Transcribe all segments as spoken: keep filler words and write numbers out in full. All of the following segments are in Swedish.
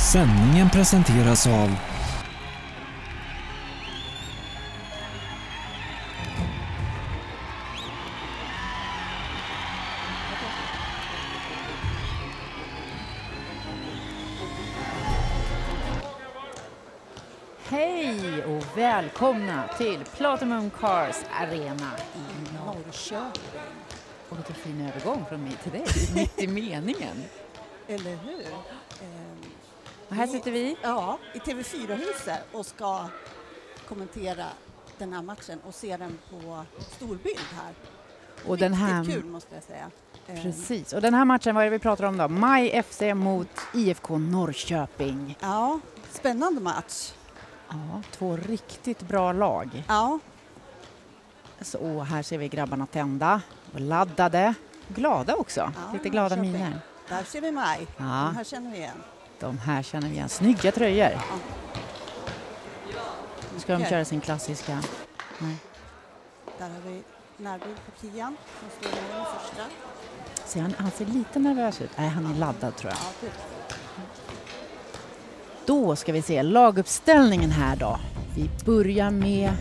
Sändningen presenteras av Hej och välkomna till Platinum Cars Arena i Norrköping. Och lite fin övergång från mig till dig, mitt i meningen. Eller hur? Ehm, och här sitter vi. Ja, i T V fyra-huset och ska kommentera den här matchen och se den på storbild här. Och den här, kul måste jag säga. Ehm, precis, och den här matchen, vad är det vi pratar om då? Maj F C mot I F K Norrköping. Ja, spännande match. Ja, två riktigt bra lag. Ja. Så här ser vi grabbarna tända och laddade. Glada också, Ja, lite glada Norrköping. miner. Där ser vi Maj. Ja. De här känner vi igen. De här känner vi igen. Snygga tröjor. Ja. Nu ska de köra sin klassiska. Nej. Där har vi närbild på Kian som står i den första. Så han, han ser lite nervös ut. Nej, han är laddad tror jag. Ja, typ. Då ska vi se laguppställningen här då. Vi börjar med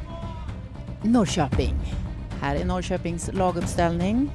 Norrköping. Här är Norrköpings laguppställning.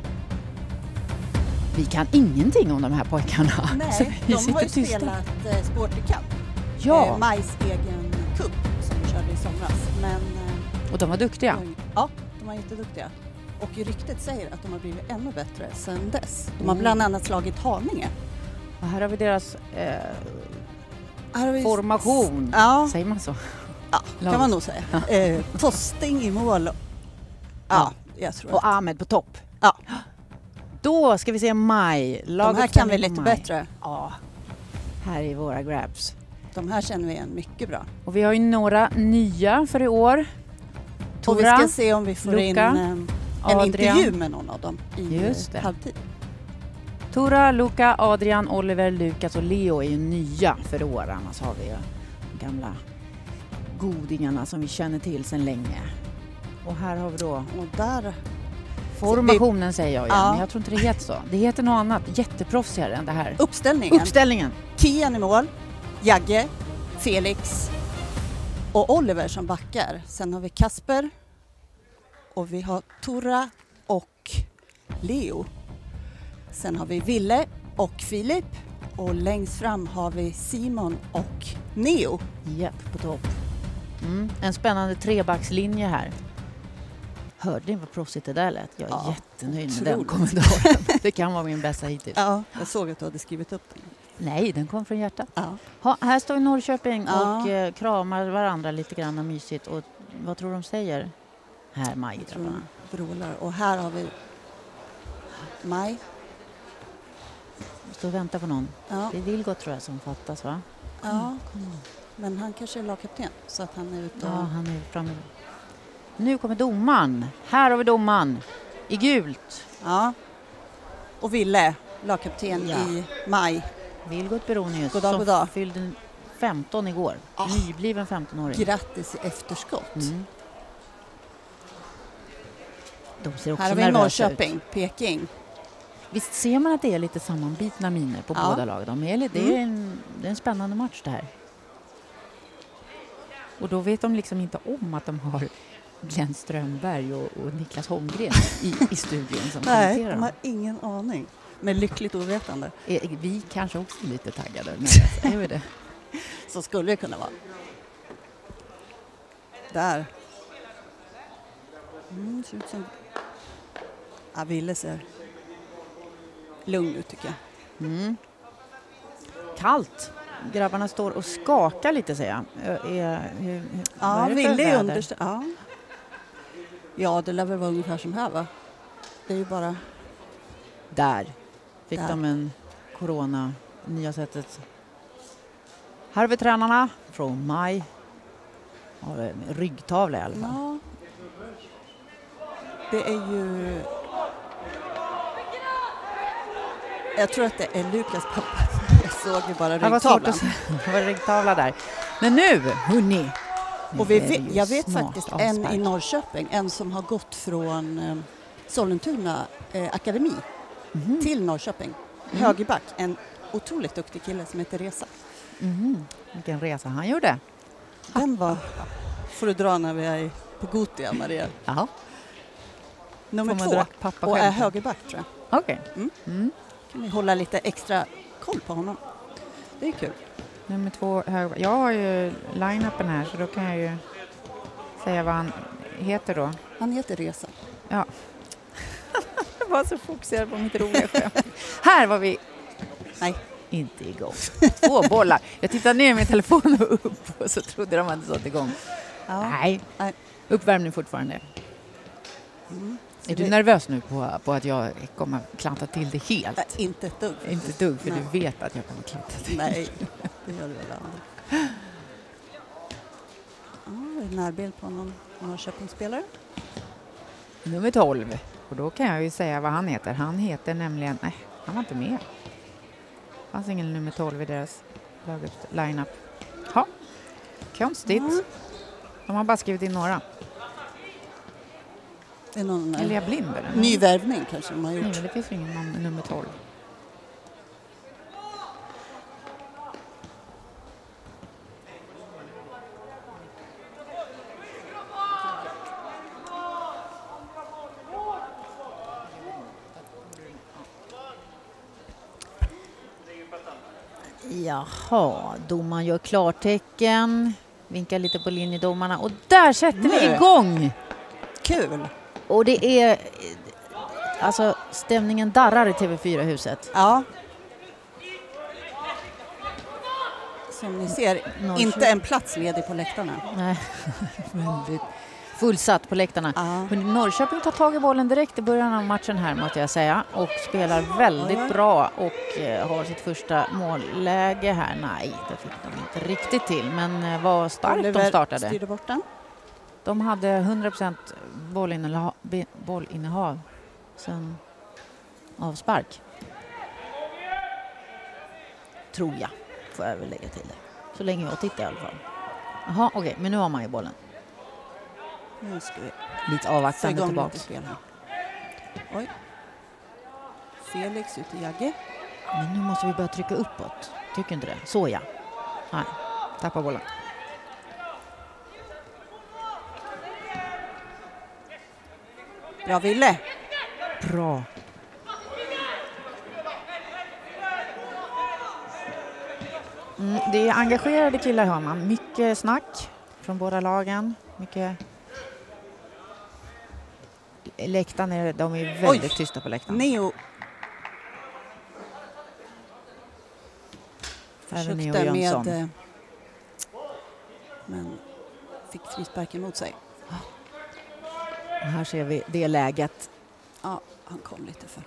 Vi kan ingenting om de här pojkarna. Nej, de har ju tysta. spelat eh, Sporty Cup. Ja, Eh, Majs egen cup som vi körde i somras. Men, eh, och de var duktiga. de, ja, de var jätteduktiga. Och ryktet säger att de har blivit ännu bättre sedan dess. De har bland annat slagit Haninge. Och här har vi deras eh, Här har vi formation. Ja. Säger man så? Ja, kan man nog säga. Eh, Tosting i mål. Ja, Ja. jag tror Och att. Ahmed på topp. Ja. Då ska vi se Maj. De här kan vi Laguppställning lite på Maj. bättre. Ja, här är våra grabs. De här känner vi igen mycket bra. Och vi har ju några nya för i år. Och vi Tora, ska se om vi får in Luka, eh, en Adrian. intervju med någon av dem i Just det. eh, halvtid. Tora, Luka, Adrian, Oliver, Lukas och Leo är ju nya för i år. Annars har vi ju de gamla godingarna som vi känner till sedan länge. Och här har vi då Och där formationen säger jag igen, Ja. men jag tror inte det heter så. Det heter något annat, jätteproffsigare än det här. uppställningen. Uppställningen. Kian i mål, Jagge, Felix och Oliver som backar. Sen har vi Kasper och vi har Tora och Leo. Sen har vi Ville och Filip och längst fram har vi Simon och Neo. Japp, på topp. Mm. En spännande trebackslinje här. Hörde ni vad proffsigt det där lät? Jag är Ja, jättenöjd med den otroligt. kommentaren. Det kan vara min bästa hittills. Ja, jag såg att du hade skrivit upp den. Nej, den kom från hjärtat. Ja. Ha, här står Norrköping Ja. och eh, kramar varandra lite grann och mysigt. Och vad tror de säger? Här, Maj. Jag tror de vrålar. Och här har vi Maj. Står och väntar på någon. Ja. Det är Vilgot tror jag som fattas, va? Ja, men han kanske är lagkapten så att han är ute och... Ja, han är framme. Nu kommer domaren. Här har vi domaren. I gult. Ja. Och Ville, lagkapten Ja. i Maj. Vilgot Beronius God dag, som god dag. fyllde femton igår. Ah. Nybliven femton-åring. Grattis i efterskott. Mm. De ser också Här har vi nervösa Norrköping, Peking. Visst ser man att det är lite sammanbitna miner på Ja. båda lagen. De är lite, det, är en, det är en spännande match det här. Och då vet de liksom inte om att de har Glenn Strömberg och, och Niklas Holmgren i, i studion som Nej, kommenterar de dem. har ingen aning. Men lyckligt ovetande. Är, vi kanske också är lite taggade. Men är vi det? Så skulle det kunna vara. Där. Mm, ser ut som... Ja, Ville ser lugn ut tycker jag. Mm. Kallt. Grabbarna står och skakar lite, säger jag. Är, är, hur, hur, vad Ja, är det för Ville är väder? underst... Ja. ja, det lär väl vara ungefär som här va? Det är ju bara... Där fick Där. de en corona, nya sättet. Här har vi tränarna från Maj. Ja, en ryggtavla i alla fall. Ja. Det är ju... Jag tror att det är Lukas pappa. Jag såg ju bara Det var svårt ryggtavlan. att se. Det var en ryggtavla där. Men nu, hörni. Och vi nu är det vet, ju jag vet snart faktiskt avspark. en i Norrköping, en som har gått från eh, Sollentuna eh, akademi Mhm. till Norrköping. Mm. Högerback, en otroligt duktig kille som heter Resa. Mm. Vilken resa han gjorde. Den var... får du dra när vi är på Gothia, Maria. Ja. Nummer Får man två. dra pappa Och är själv? högerback, tror jag. Okej. Mm. Mm. Kan vi hålla lite extra koll på honom. Det är kul. Nummer två, hög... jag har ju line-upen här så då kan jag ju säga vad han heter då. Han heter Resa. Ja. Jag var så fokuserad på mitt roliga skämt. Här var vi Nej. inte igång. Två bollar. Jag tittade ner min telefon och upp och så trodde de hade satt igång. Ja. Nej. Nej. Uppvärmning fortfarande. Mm. Är du vi... nervös nu på, på att jag kommer klanta till det helt? Nej, inte ett dugg. Inte ett dugg, för Nej. du vet att jag kommer klanta till. Nej, det gör du väl aldrig. Ja, en närbild på någon Norrköpingsspelare. Nummer tolv. Och då kan jag ju säga vad han heter. Han heter nämligen... Nej, han var inte med. Det fanns ingen nummer tolv i deras line-up. Ja, konstigt. Mm. De har bara skrivit in några. Det är någon Eller är jag blind eller? ny värvning kanske de har gjort. Nej, men det finns ju ingen någon nummer tolv. Jaha, domaren gör klartecken. Vinkar lite på linjedomarna. Och där sätter vi Nej. igång! Kul! Och det är... Alltså, stämningen darrar i T V fyra-huset. Ja. Som ni ser, Norrköping. inte en plats ledig på läktarna. Nej, väldigt fullsatt på läktarna. Ja. Men Norrköping tar tag i bollen direkt i början av matchen här, måste jag säga. Och spelar väldigt Ja. bra och eh, har sitt första målläge här. Nej, det fick de inte riktigt till. Men eh, vad starkt de Oliver startade. styrde bort den. De hade hundra procent bollinnehav, be- bollinnehav sen avspark. Tror jag, får jag väl lägga till det. Så länge jag tittar i alla fall. Jaha, okej, okay, men nu har man ju bollen. Nu ska vi Lite få avvaktande igång lite tillbaka. spel här. Oj. Felix ut till Jagge. Men nu måste vi börja trycka uppåt. Tycker inte det? Så ja. Nej, tappa bollen. Bra Ville. Bra. Mm, det är engagerade killar, hör man. Mycket snack från båda lagen. Mycket... Läktaren är, de är väldigt Oj. tysta på läktaren. Neo Även Neo försökte Jönsson. med... eh, Men fick frispark emot sig. Och här ser vi det läget. Ja, han kom lite för.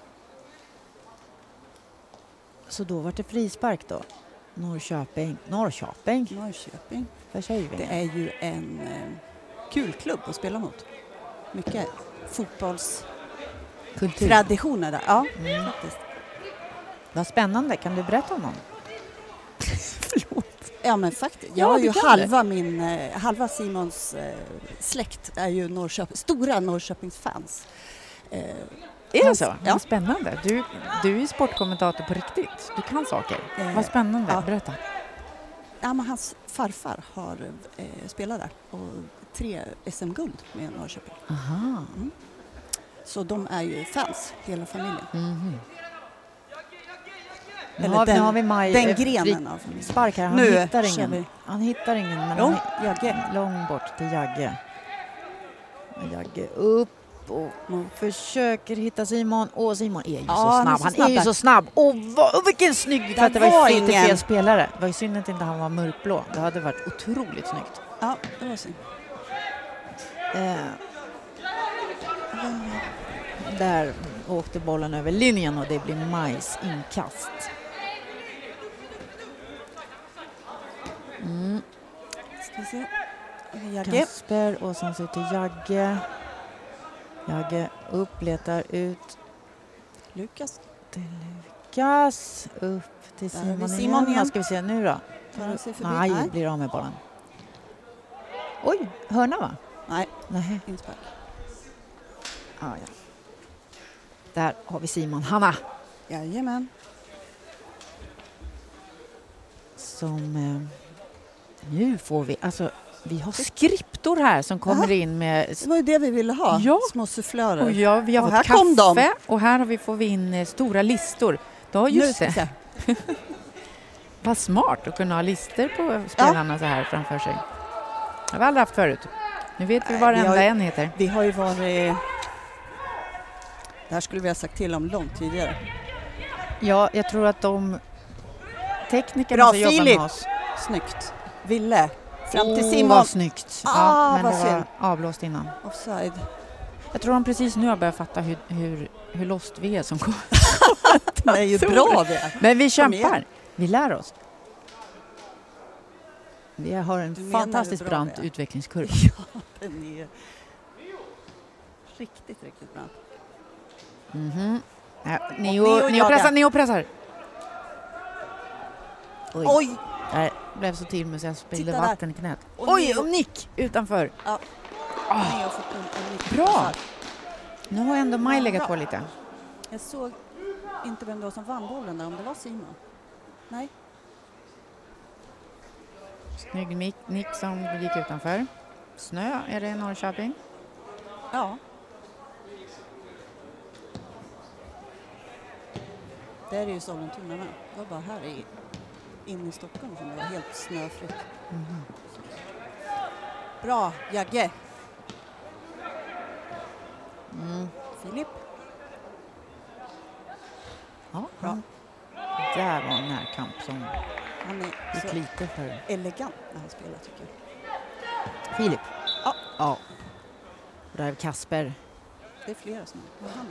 Så då var det frispark då. Norrköping. Norrköping. Norrköping. Vad säger vi? Det är ju en eh, kul klubb att spela mot. Mycket fotbollstraditioner Kultur. där. Ja, Mm. faktiskt. Vad spännande. Kan du berätta om någon? Förlåt. Ja, men faktiskt. Ja, Jag har det ju kan halva min, eh, halva Simons eh, släkt är ju Norrköping, stora Norrköpingsfans. Eh, Är det hans- så? Ja. Vad spännande. Du, du är sportkommentator på riktigt. Du kan saker. Eh, Vad spännande. ja. Berätta. Ja, men hans farfar har eh, spelat där och tre S M-guld med Norrköping. Aha. Så de är ju fans, hela familjen. Mhm. Nu Eller har, den- nu har vi Maj, Den eh, grenen av familjen. Spark här. Han Nu hittar kör ingen. vi. Han hittar ingen. Men Jo, han Jagge. är långt bort till Jagge. Och Jagge upp och Mm. försöker hitta Simon. Och Simon är ju Ja, så han är snabb. så Han snabb är ju där. så snabb. Och, vad, och vilken snygg! För Där att det var, var fel, till ingen. fel spelare. Det var ju synd att inte han var mörkblå. Det hade varit otroligt snyggt. Ja, det var synd. Eh, där åkte bollen över linjen och det blir Majs inkast. Mm. Ska vi se. Jagge. Kasper och sen så till Jagge. Jagge upp, letar ut Lukas. till Lukas. Upp till Där har vi Simon, Simon igen. igen. Vad ska vi se nu då? Tar han sig förbi? Nej, Nej. blir av med bollen. Oj, hörna va? Nej, Nej. inspark. Ah, ja. Där har vi Simon. Hanna. Jajamän. som... Eh, nu får vi... Alltså, vi har skriptor här som kommer ja. in med... Det var ju det vi ville ha. Ja. Små sufflörer. Och ja, vi har och fått här kom kaffe de. och här har vi får vi in eh, stora listor. Då just nu, det. Vad smart att kunna ha lister på spelarna ja. så här framför sig. Det har vi aldrig haft förut. Nu vet vi vad varenda har, en heter. Vi har ju varit... Det här skulle vi ha sagt till om långt tidigare. Ja, jag tror att de teknikerna Bra, som jobbar Filip. med oss... Snyggt. Ville. Fram till oh, Simon. Vad snyggt. Ah, ja, men vad det var synd. avblåst innan. Offside. Jag tror de precis nu har börjat fatta hur, hur, hur lost vi är som kommer. Det är ju bra det. Men vi kämpar. Vi lär oss. Vi har en fantastiskt brant utvecklingskurva. Ja, den är riktigt, riktigt brant. Mhm. Ja, Neo, Neo pressar, Neo pressar. Oj. Oj. Jag blev så till med så jag spillde Titta vatten där. i knät. Och Oj, Neo. och nick utanför. Ja. Oh. Neo får en, en nick. Bra. Nu har ändå Maj legat på lite. Jag såg inte vem det var som vann bollen där, om det var Simon. Nej. Snygg nick, nick som gick utanför. Snö, är det i Norrköping? Ja. Det är ju Sollentuna med. Det var bara här i, in i Stockholm som det var helt snöfritt. Mm. Bra, Jagge. Mm. Filip. Ja, bra. Han, där var en närkamp som Han är gick så lite för... elegant när han spelar, tycker jag. Filip. Ja. Ja. Och där är Kasper. Det är flera som har han.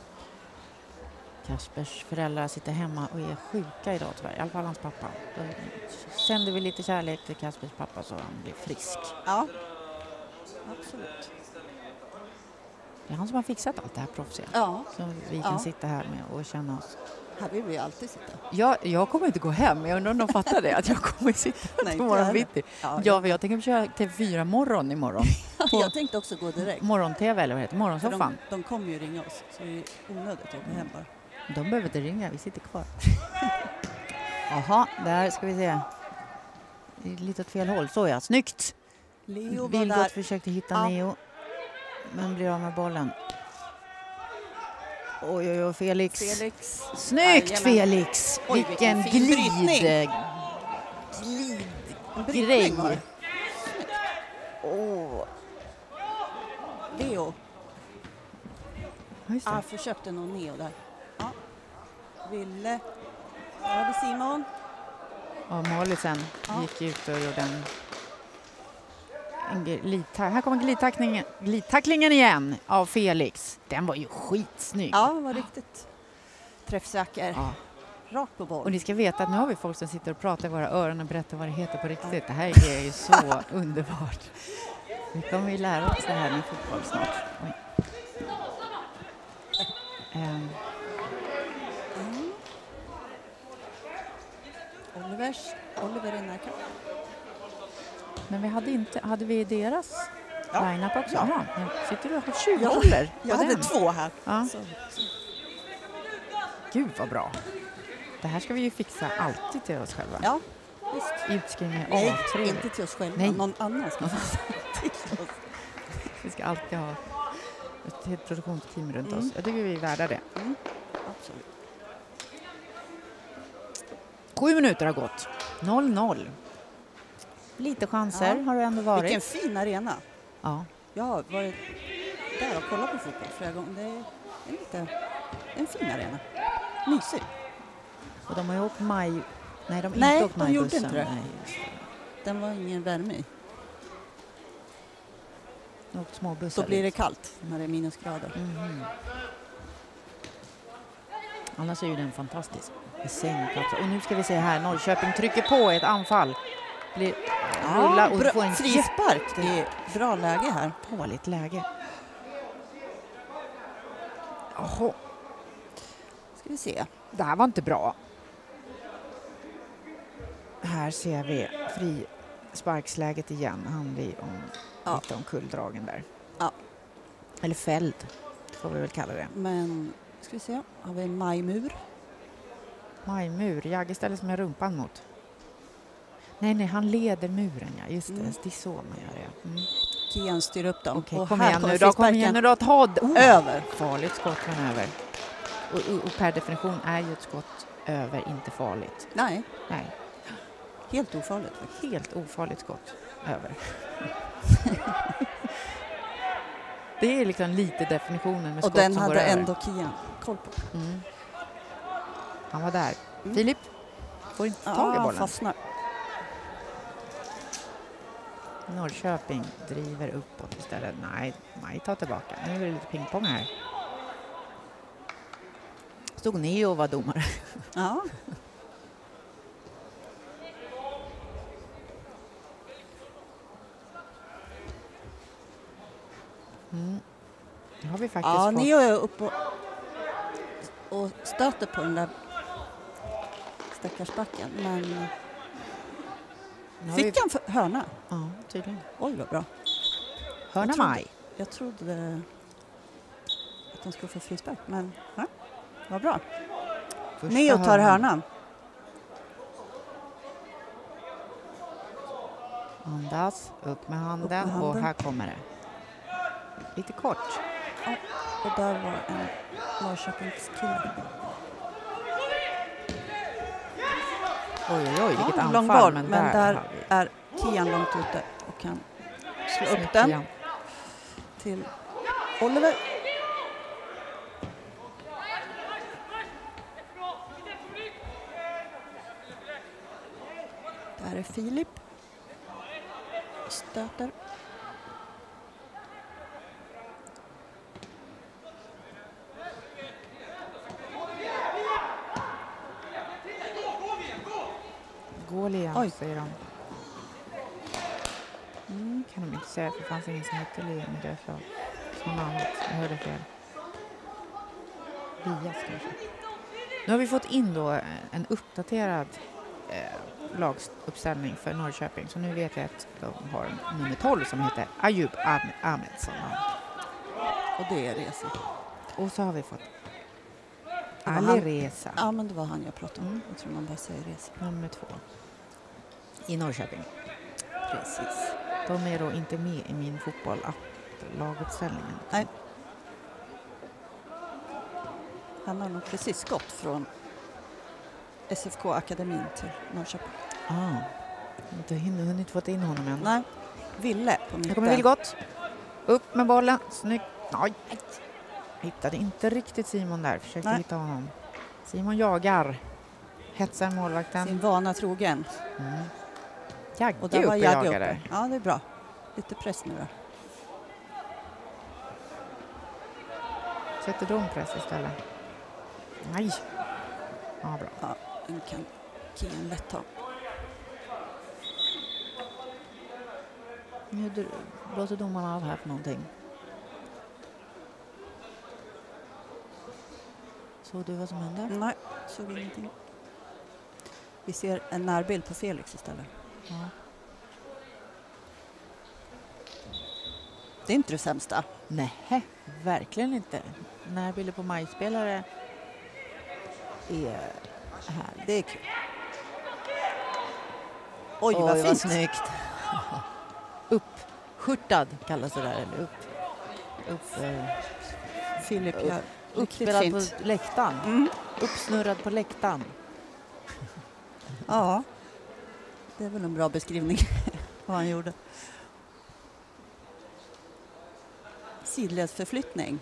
Kaspers föräldrar sitter hemma och är sjuka idag tyvärr. I alla fall hans pappa. Då sänder vi lite kärlek till Kaspers pappa så han blir frisk. Ja, absolut. Det är han som har fixat allt det här proffsiga. Ja. Så vi kan Ja. sitta här med och känna oss. Här vill vi alltid sitta. Jag, jag kommer inte gå hem. Jag undrar om de fattar det. Att jag kommer sitta Nej, till morgon bitti. Ja, Ja, för jag tänker köra T V fyra morgon imorgon. jag tänkte också gå direkt. Morgon-T V eller vad heter det? Morgonsoffan. De, de kommer ju ringa oss, så det är onödigt att åka hem bara. De behöver inte ringa, vi sitter kvar. Jaha, där ska vi se. Det är lite åt fel håll. Så ja, snyggt! Leo var Vilgot där. försökte hitta Ja. Neo. Men blir av med bollen. Oj, oj, oj, Felix. Felix. Snyggt, Jajamän. Felix! Oj, vilken vilken fin glid... brytning. Glid... En Grej. brytning var det. Åh. Leo. Just det. Ah, försökte nog Neo där. Ja. Ville. Där har vi Simon. Och målisen Ja. gick ut och gjorde en... en glidta- här kommer glidtacklingen, glidtacklingen igen av Felix. Den var ju skitsnygg. Ja, var riktigt träffsäker. Ja. Rakt på boll. Och ni ska veta att nu har vi folk som sitter och pratar i våra öron och berättar vad det heter på riktigt. Det här är ju så underbart. Vi kommer ju lära oss det här med fotboll snart. Oj. Um, Mm. Olivers. Oliver är närkamp. men vi hade inte, hade vi deras Ja. line-up också? Ja. Jaha, jag sitter du och har Ja, tjugohåller på Jag hade den? två här. Ja. Så, så. Gud vad bra. Det här ska vi ju fixa alltid till oss själva. Ja, visst. Utskrivning Nej, A tre. inte till oss själva. Nej. Någon annan ska få till oss. Vi ska alltid ha ett helt produktionsteam runt Mm. oss. Jag tycker vi är värda det. Mm. Absolut. Sju minuter har gått. noll noll. Lite chanser Ja. har det ändå varit. Vilken fin arena. Ja. Jag har varit där och kollat på fotboll flera gånger. Det är en, lite, en fin arena. Mysig. Och de har ju åkt maj... Nej, de har Nej, inte åkt de majbussen. gjorde inte det. Nej, just det. Den var ingen värme i. De har åkt småbussar. Då blir det dit. kallt när det är minusgrader. Mhm. Annars är ju den fantastisk. I sängplats. Och nu ska vi se här. Norrköping trycker på ett anfall. Blir rulla och bra, få en frispark. Det är bra läge här. jättedåligt läge. Jaha. Ska vi se. Det här var inte bra. Här ser vi frisparksläget igen. Handlar om Ja. lite om kulldragen där. Ja. Eller fälld får vi väl kalla det. Men ska vi se. Har vi en majmur. Majmur. Jagge ställer sig med rumpan mot. Nej, nej, han leder muren, ja. Just det, Mm. det är så man gör det. Mm. Kian styr upp dem. Okej, Och kom här igen kommer nu då, kom igen nu då. Ta d- oh, över. farligt skott, men över. Och, och, och per definition är ju ett skott över inte farligt. Nej, Nej, helt ofarligt faktiskt. helt ofarligt skott över. Det är liksom lite definitionen med Och skott den som går hade över. ändå Kian koll på. Mm. Han var där. Mm. Filip får inte tag i Ah, bollen. fastnar. Norrköping driver uppåt istället. Nej, Maj tar tillbaka. Nu är det lite pingpong här. Stod Neo och var domare. Ja. Mm. Nu har vi faktiskt Ja, fått... Neo är uppe och, och stöter på den där stackarsbacken. Men Nu har vi... fick han för hörna? Ja, tydligen. Oj, vad bra. Hörna Jag trodde- Maj. Jag trodde att de skulle få frispark, men ja, vad bra. Första Neo tar hörnan. hörnan. Andas, upp med handen, Upp med handen. och här kommer det. Lite kort. Och där var en Norrköpingskille. Oj, oj, oj, vilket Ja, anfall. lång boll, men, men där, där har vi är Kian långt ute och kan slå upp snyggt den igen. till Oliver. Där är Filip. Stöter. Gål igen, Oj. säger de. Mm. Kan de inte säga, för det fanns ingen som hette Liam i deras lag. Som namnet, jag hörde fel. Vias kanske. Nu har vi fått in då eh, en uppdaterad eh, laguppställning för Norrköping. Så nu vet vi att de har en nummer tolv som heter Ayub Ahmed, Ahmedsson. Och det är Reza. Och så har vi fått Det var Ali han. Reza, Ja, men det var han jag pratade om. Mm. Jag tror man bara säger Reza. nummer två. I Norrköping. Precis. De är då inte med i min fotboll-app-laguppställningen. Nej. Han har nog precis gått från S F K-akademin till Norrköping. Ah, inte hin- hunnit fått in honom än. Nej, Ville på Här mitten. kommer Vilgot. Upp med bollen. Snyggt. Nej. Hittade inte riktigt Simon där. Försökte Nej. hitta honom. Simon jagar. Hetsar målvakten. Sin vana trogen. Mm. Jagge Och där upp var och Jagge jagar där. uppe. Ja, det är bra. Lite press nu då. Sätter de press istället. Nej. Ja, bra. Ja, den kan Kian lätt ta. Nu dr- blåser domarna av här för någonting. Såg du vad som hände? Nej, såg ingenting. Vi ser en närbild på Felix istället. Ja. Det är inte det sämsta. Nej, verkligen inte. Närbilder på majspelare är här. Det är kul. Oj, Oj, vad fint. snyggt. Uppskjortad kallas det där. Eller upp, upp, eh, Filip Upp- gör riktigt uppspelad fint. på läktaren. Mm. Uppsnurrad på läktaren. Ja, det är väl en bra beskrivning vad han gjorde. Sidledsförflyttning.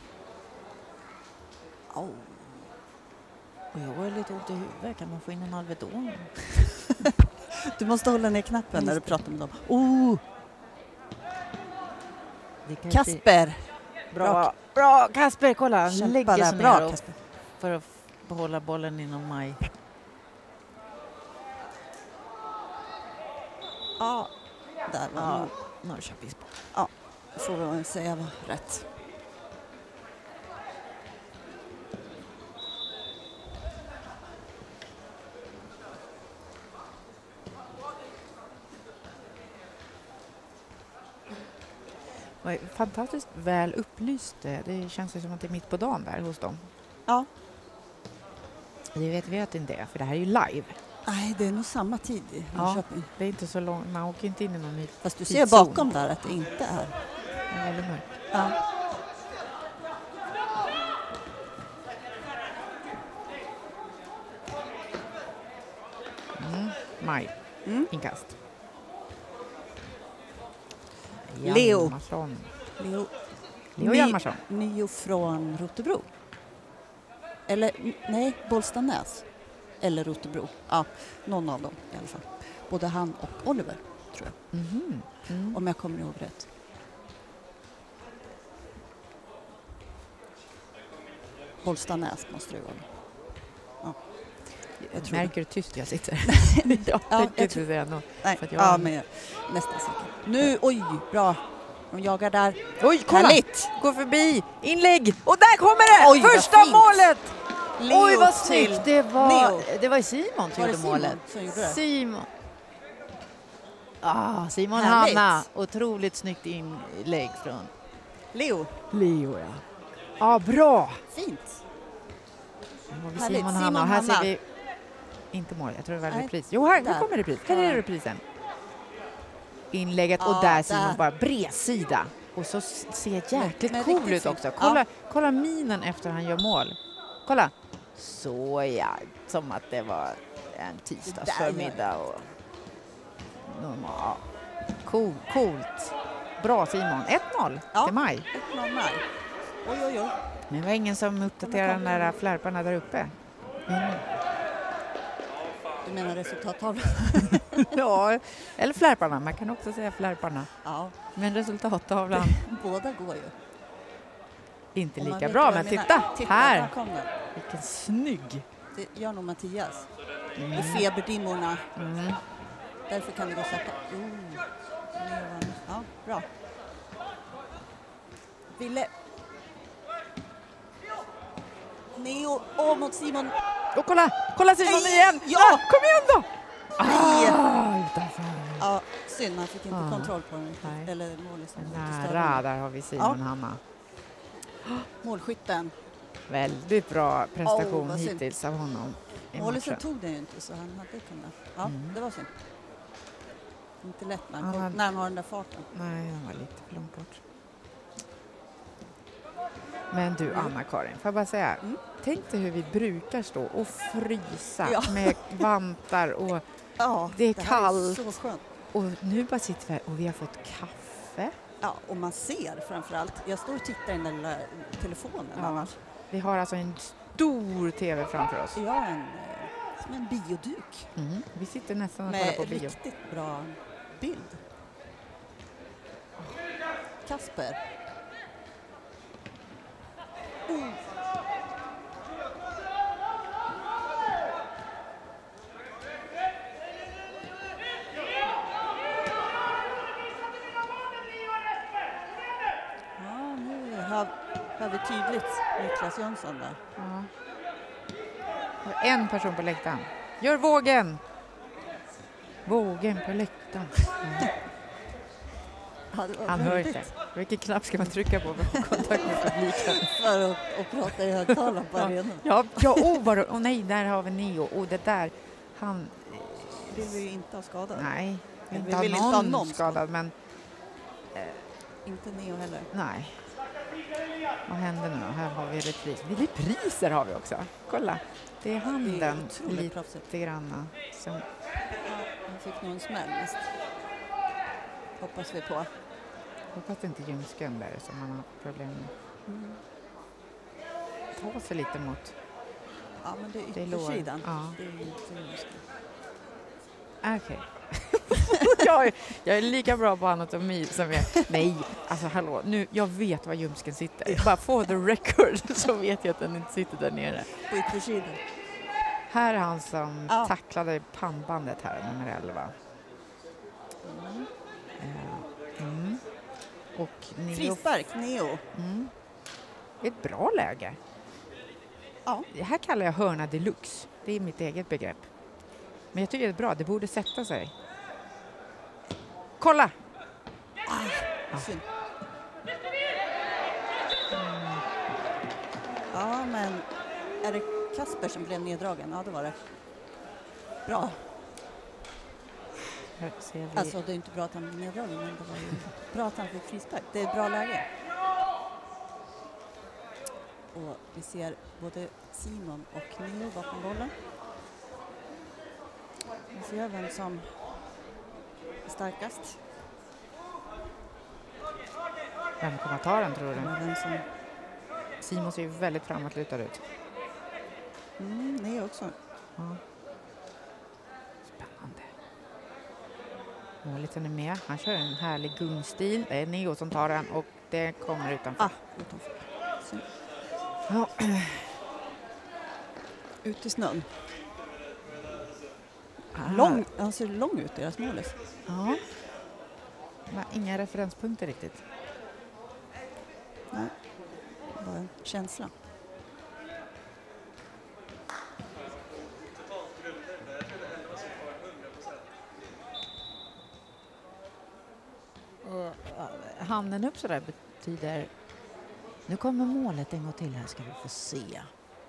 Oh. Och jag har lite ont i huvudet. Kan man få in en Alvedon? Du måste hålla ner knappen när du Just det. pratar med dem. Oh, Det kan Kasper! Bra, bra Kasper, kolla. Han Kämpa lägger där. sig Bra, ner och, Kasper. för att f- behålla bollen inom maj. Ja, där var Ja, nog. Norrköpings boll. Får vi väl säga var rätt. Vad fantastiskt väl upplyst. Det känns ju som att det är mitt på dagen där hos dem. Ja. Det vet vi att det inte är, för det här är ju live. Nej, det är nog samma tid i Ja, Norrköping. det är inte så långt. Man åker inte in i någon Fast du ser tidszon. bakom där att det inte är. Det är väldigt mörkt. Ja. Mm. Maj. Mm. Inkast. Leo. Hjalmarsson. Leo, Leo Ny- Hjalmarsson. Nio från Rotebro. Eller n- nej, Bollstanäs. Eller Rotebro. Ja, någon av dem i alla fall. Både han och Oliver, tror jag. Mhm. Mm. Om jag kommer ihåg rätt. Bollstanäs måste det vara. Ja. Jag tror Märker du hur tyst jag sitter? jag Ja, tänker jag inte tror- säga något. Nej, För att jag- ja, men jag- nästan säker. Nu, oj, bra. De jagar där. Oj, kolla! Härligt! Gå förbi, inlägg och där kommer det! Oj, vad Första fint. målet! Leo Oj, vad till snyggt! Det var, Neo. det var Simon som Var det gjorde Simon målet. som gjorde det? Simon. Ah, Simon Härligt. Hanna. Otroligt snyggt inlägg från Leo, Leo. Ja, ah, bra! fint. Nu har vi Härligt. Simon Simon Hanna och här Hanna. ser vi inte mål. Jag tror det var en Nej, repris. Jo, här, där. här kommer repris. Här Ja. är reprisen. Inlägget Ja, och där Simon där. bara bredsida. Och så s- ser jäkligt Men cool riktigt ut fint. också. Ja. Kolla, kolla minen efter han gör mål. Kolla. Så ja, som att det var en tisdagsförmiddag och normal. Ja. Cool, coolt. Bra Simon. ett noll Ja. till Maj. ett noll maj. Oj, oj, oj. Men det var ingen som uppdaterade de där flärparna där uppe. Mm. Du menar resultattavlan? Ja, eller flärparna. Man kan också säga flärparna. Ja, Men resultattavlan båda går ju. inte Om man lika vet bra. vad Men jag menar. titta, Titta, här. där kom den. Vilken snygg. Det gör nog Mattias. Mm. I feberdimmorna. Mm. Därför kan det gå att sätta. Oh. Levan. Ja, bra. Ville. Neo. Åh, mot Simon. Och kolla, kolla Simon Nej, igen. ja. Ah, kom igen då. Nej. Ah, utanför. Ja, synd. Han fick inte Ja. kontroll på den. Nej. Eller målet. Nära, där har vi Simon Ja. Hanna. Målskytten. Väldigt bra prestation Åh, vad synd. hittills av honom i Målet matchen. tog den ju inte så han hade kunnat. Ja, Mm. det var synd. Inte lätt när han, Han kom, hade- när han har den där farten. Nej, han var lite för långt bort. Men du, Anna-Karin, får jag bara säga. Mm. Tänk dig hur vi brukar stå och frysa Ja. med vantar och, Ja, Det är här kallt. så skönt. och nu bara sitter vi här och vi har fått kaffe. Ja, och man ser framförallt. Jag står och tittar i den där lilla telefonen Ja. annars. Vi har alltså en stor tv framför oss. Jag har en, eh, som en bioduk Mm. Vi sitter nästan och kollar med på bio. riktigt bra bild. Kasper. Oh. Ja, nu hör, hör vi tydligt Niklas Jönsson där. Ja. Och en person på läktaren. Gör vågen! Vågen på läktaren. Ja. Ja, det var Han hör väldigt inte. Vilken knapp ska man trycka på för att få kontakt med publiken? för att, att prata i högtalaren på Ja. arenan. Ja, ja oh, vad, oh, nej, där har vi Neo. Oh, det där, han... Vill vi ju inte ha skadad. Nej, vi Vi inte ha vill någon, inte ha någon skadad, men Inte Neo heller. nej. Vad händer nu då? Här har vi repris. Repriser har vi också. Kolla, det är Det är handen otroligt lite proffsigt. granna. Som, Ja, han fick nog en smäll mest. Hoppas vi på. hoppas det inte är ljumsken där som man har problem med. Mm. Ta sig lite mot. Ja, men det är Det är lår. yttersidan. Ja. Det är ju inte just det. Okej. jag, är, jag är lika bra på anatomi som jag... Nej, alltså hallå. Nu, jag vet var ljumsken sitter. Bara for the record så vet jag att den inte sitter där nere. På yttersidan. Här är han som Ja. tacklade pannbandet här, nummer elva. Mm. Eh, mm. Och Neo... Frispark, Neo. Mm. Det är ett bra läge. Ja. Det här kallar jag hörna deluxe. Det är mitt eget begrepp. Men jag tycker det är bra. Det borde sätta sig. Kolla! Ja. Synd. Mm. Ja, men är det Kasper som blev neddragen? Ja, det var det. Bra. Här ser vi. Alltså det är inte bra att han blev neddragen, men det var ju bra att han fick frispark. Det är ett bra läge. Och vi ser både Simon och Neo bakom bollen. Vi ser vem som är starkast. Vem kommer ta den, tror du? Och vem som... Simon ser ju väldigt framåtlutad ut. Mm, Neo också. Ja. Spännande. Måliten är med. Han kör en härlig gungstil. Det är Neo som tar den och det kommer utanför. Ah, utanför. Så. Ja. Ut i snön. Ah. Lång, han ser lång ut, deras målis. Ja. Men inga referenspunkter riktigt. Nej, bara en känsla. Och, uh, handen upp så där betyder... Nu kommer målet en gång till, här ska vi få se.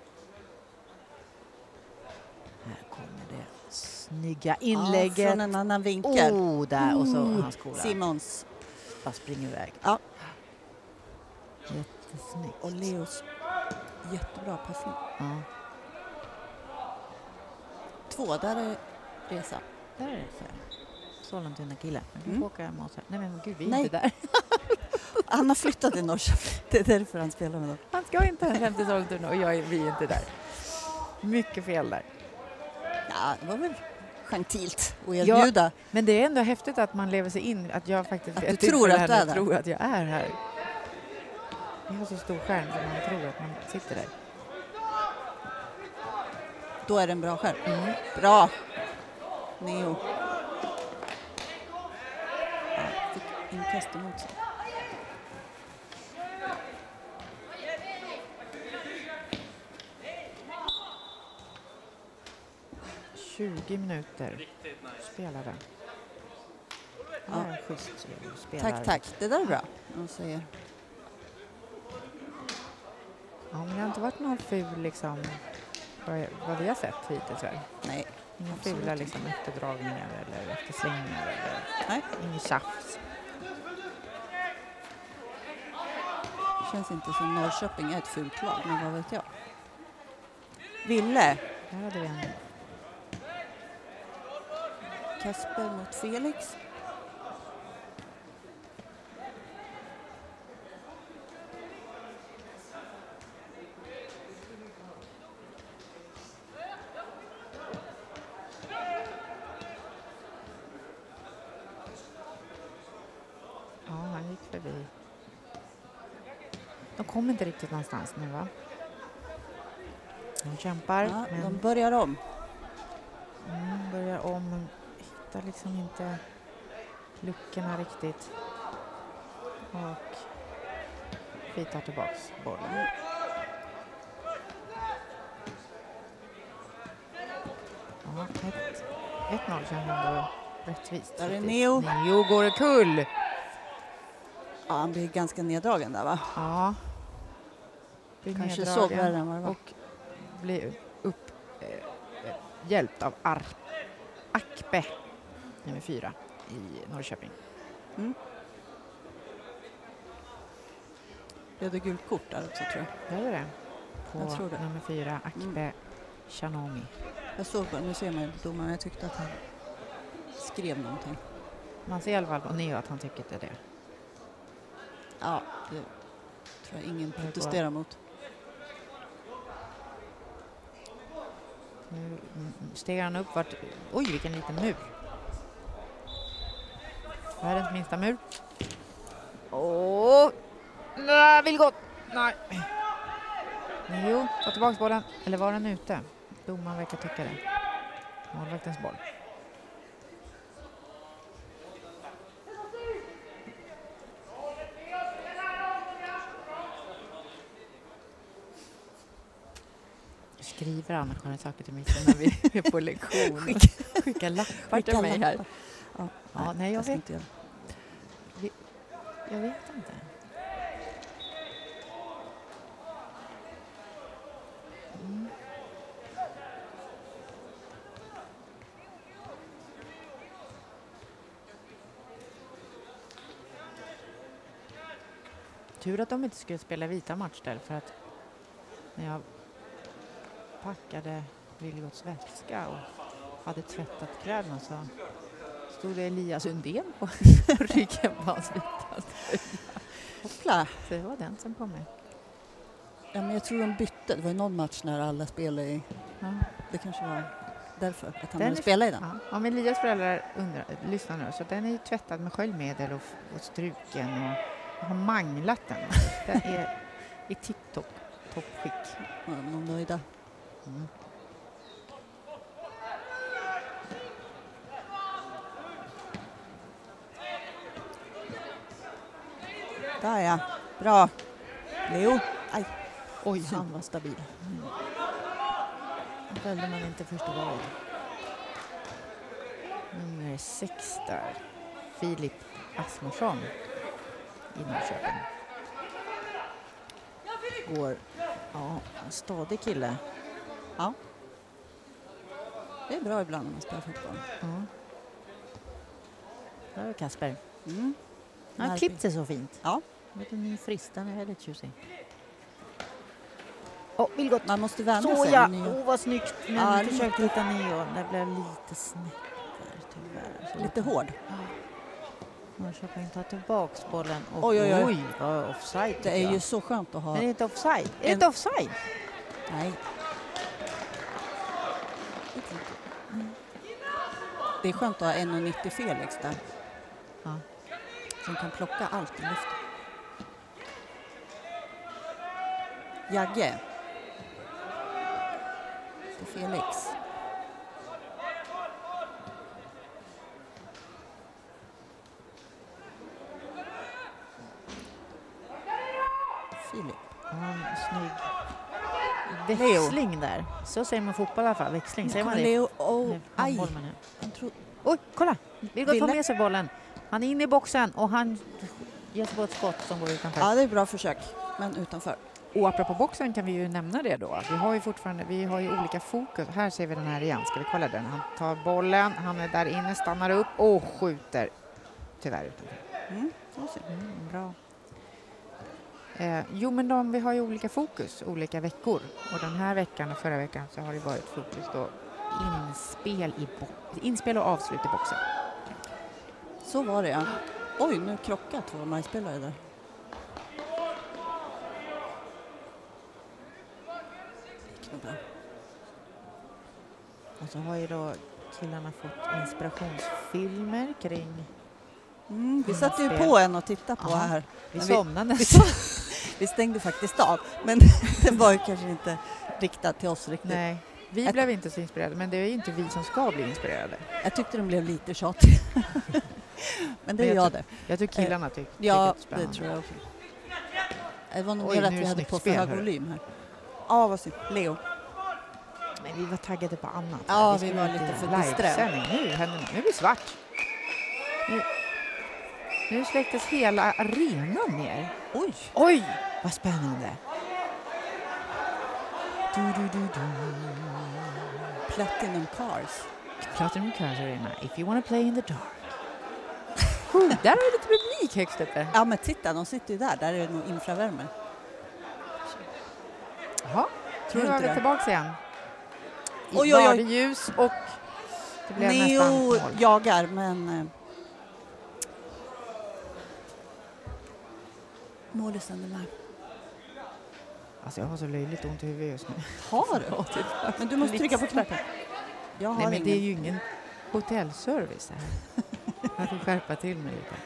Här kommer det snygga inlägget. Ja, från en annan vinkel. Oh, där. Och så Oh, hans skola. Simons. Bara springer iväg. Ja. Jättesnyggt. Och Leos jättebra passning. Ja. Två, där är resa. Där är det så här. Sollentuna kille. Man kan Mm. få åka hem och så. Nej men gud, vi är Nej. inte där. Han har flyttat till Norrköping. Det är därför han spelar med dem. Han ska inte hem till Sollentuna och jag är, vi är inte där. Mycket fel där. Ja, det var väl gentilt att erbjuda. Ja, men det är ändå häftigt att man lever sig in. Att jag faktiskt Att vid ett du tror tillfälle att du är här där. tror att jag är här. Jag har så stor skärm så man tror att man sitter där. Då är det en bra skärm. Mm. Bra. Neo. Ja, fick inkast emot sig. tjugo minuter spelade. Ja. Ja, schysst spelar. Tack, tack. Det där är bra. De säger. Ja, men det har inte varit någon ful liksom vad, vad vi har sett hittills väl? Nej. Inga Absolut fula inte. liksom efterdragningar eller efterslängningar eller Nej. inget tjafs. Känns inte som Norrköping är ett fult lag, men vad vet jag. Ville. Här hade vi en Kasper mot Felix. ja, han gick förbi. De kom inte riktigt någonstans nu va? De kämpar Ja, men de börjar om. mm, börjar om men hittar liksom inte luckorna riktigt. Och vi tar tillbaks bollen. Ja, ett, ett noll känns ändå rättvist. Där är faktiskt. Neo. Neo går det kull. Ja, han blir ganska neddragen där va? Ja. Blir Kanske neddragen såg värre än vad det var. och blir upp eh, eh, hjälpt av Ar Akpe, nummer fyra i Norrköping. Mm. Blev det gult kort där också tror jag. Gör det det? På Jag tror det. nummer fyra, Akpe Mm. Shanomi. Jag såg på, nu ser man inte domaren, jag tyckte att han skrev någonting. Man ser i alla fall på Neo att han tycker det är det. Ja, det tror jag ingen Det går. protesterar mot. Nu mm, stegar han upp vart... Oj, vilken liten mur. Världens minsta mur. Åh! Nej, vill gott! Nej. Neo, ta tillbaka bollen. Eller var den ute? Domaren verkar tycka det. Målvaktens boll. Skriver Anna-Karin saker till mig som när vi är på lektion. Skicka- Skicka lappar Skicka till mig här. lappar. Ja, Ja, nej, jag ska vet. inte göra. Jag vet inte. Mm. tur att de inte skulle spela vita match där, för att när jag packade Vilgots väska och hade tvättat kläderna så stod det Elias Undén på ryggen på hans vita tröja. Hoppla. Så det var den som kom med. Ja, men jag tror de bytte. Det var någon match när alla spelade i... Ja. Det kanske var därför att han Den ville är- spela i den. Ja, om Elias föräldrar undrar, lyssnar nu, så den är ju tvättad med sköljmedel och, och struken och jag har manglat den. Den är i tipptopp toppskick. Ja, de är nöjda. Mm. Där ja. Bra. Leo. Aj. Oj, han var stabil. Mm. Den följde man inte första gången. Nummer sex där. Filip Asmursson i Norrköping. Går, ja, en stadig kille. Ja. Det är bra ibland när man spelar fotboll. Ja. Där är Kasper. Mm. Han har När- klippt sig så fint. Ja. Lite ny frist, den är väldigt tjusig. Åh, Vilgot. Man måste vänja Så sig. ja, Nya- oh, vad snyggt. Men Ja, jag försökte lite- hitta nio. Det blev lite snett där tyvärr. Så Lite hård. Norrköping tar tillbaks bollen och Oj, oj, oj. oj vad offside Det tycker är jag. ju så skönt att ha... Men det är inte offside. Är det En- inte offside? Nej. Jag tror inte. Mm. Det är skönt att ha en nittio Felix där. Ja. Som kan plocka allt i luften. Jagge. Till Felix. Filip. Ja, en snygg växling där. Så säger man fotboll i alla fall. Växling, säger man det? Leo. Oh, Nej, aj. handboll menar jag. Jag tror, Oj, kolla! Vilgot får Ville. med sig bollen. Han är inne i boxen och han ger sig på ett skott som går utanför. ja, det är bra försök. Men utanför. Och apropå boxen kan vi ju nämna det då. Vi har ju fortfarande, vi har ju olika fokus. Här ser vi den här igen. Ska vi kolla den? Han tar bollen, han är där inne, stannar upp och skjuter. Tyvärr utanför. Mm. då ser vi. Mm, bra. Eh, jo, men de, vi har ju olika fokus, olika veckor. Och den här veckan och förra veckan så har det varit fokus då inspel, i bo- inspel och avslut i boxen. Så var det, ja. Oj, nu krockar två majspelare där. Det gick nog bra. Och så har ju då killarna fått inspirationsfilmer kring... Mm, vi satte ju Inspel. på en och tittade på Ja. här. Vi Men somnade vi, nästan. vi stängde faktiskt av, men den var ju kanske inte riktad till oss riktigt. Nej, vi Jag- blev inte så inspirerade, men det är ju inte vi som ska bli inspirerade. Jag tyckte den blev lite tjatig. Men det Men är jag jag ty- det. Jag tycker killarna tyck- tycker Ja, det är det spännande. tror jag också. Det var nog Oj, mer nu att är vi det hade snyggt på för spel, hög hörru. volym här. Ja, vad synd. Leo. Men vi var taggade på annat. Ja, vi skulle var inte lite för göra disträ. livesändning. Nu händer det. Nu är det svart. Nu, nu släcktes hela arenan ner. Oj! Oj, vad spännande. Du, du, du, du. Platinum Cars. Platinum Cars Arena. If you wanna play in the dark. Oh, där har vi lite publik högst uppe. Ja, men titta, de sitter ju där. Där är det nog infravärme. Jaha, Tror nu du är inte vi det? tillbaka igen. I Oj, oj, oj. ljus och det blev nästan Neo mål. jagar, men... Eh, målisen är med. Alltså jag har så löjligt ont i huvudet just nu. Har du? Men du måste trycka på knappen. Jag har Nej, men ingen. det är ju ingen hotellservice här. Jag får skärpa till mig lite.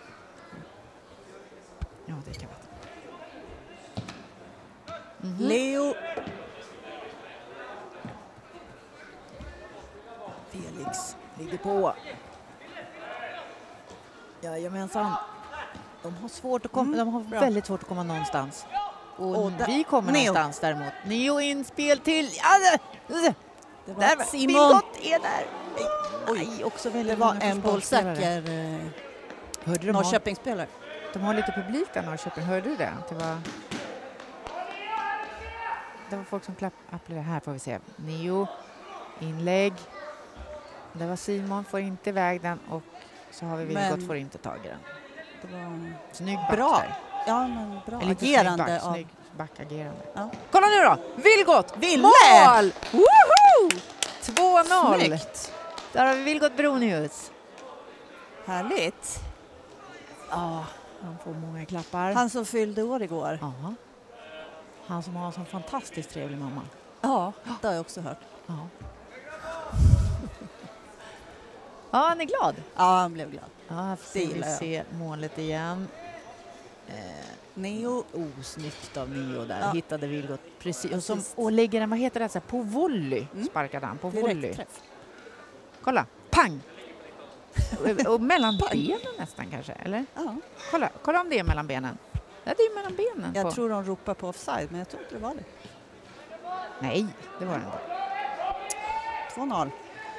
Ja, det kan vara. Mhm. Leo. Felix ligger på. Jajamensan. De har svårt att komma, Mm, de har bra. väldigt svårt att komma någonstans. Och, Och där- vi kommer Neo. någonstans däremot. Neo inspel till... Ja, det, Det var där, Simon. Vilgot är där. Oj. Nej, också Det väldigt var många en försvarsspelare. bollsäker eh, Hörde du, de har, Norrköpingsspelare. de har lite publik där, Norrköping. Hörde du det? Det var, det var folk som klappade. Här får vi se. Neo, inlägg. Det var Simon, får inte iväg den och så har vi Vilgot, Men- får inte tag i den. Det var Snygg back bra. där. Ja, men bra Lite agerande snygg back, av... snygg backagerande. Ja. Kolla nu då! Vilgot! Ville! Mål! Woho! två noll. Snyggt! Där har vi Vilgot Bronius. Härligt. Ja, han får många klappar. Han som fyllde år igår. Ja. Han som har en sån fantastiskt trevlig mamma. Ja, det har jag också hört. Ja. Ja, han är glad. Ja, han blev glad. Ja, här får vi se målet igen. Eh, Neo. Osnyggt av Neo där. Ja. Hittade Vilgot precis. Och, som, och lägger den, vad heter det, så här, på volley Mm. sparkade han. På Direkt volley. träff. Kolla, pang! och, och mellan benen nästan kanske, eller? Ja. Kolla, kolla om det är mellan benen. Ja, det är mellan benen. Jag på. tror de ropar på offside, men jag tror inte det var det. Nej, det var det inte. två noll.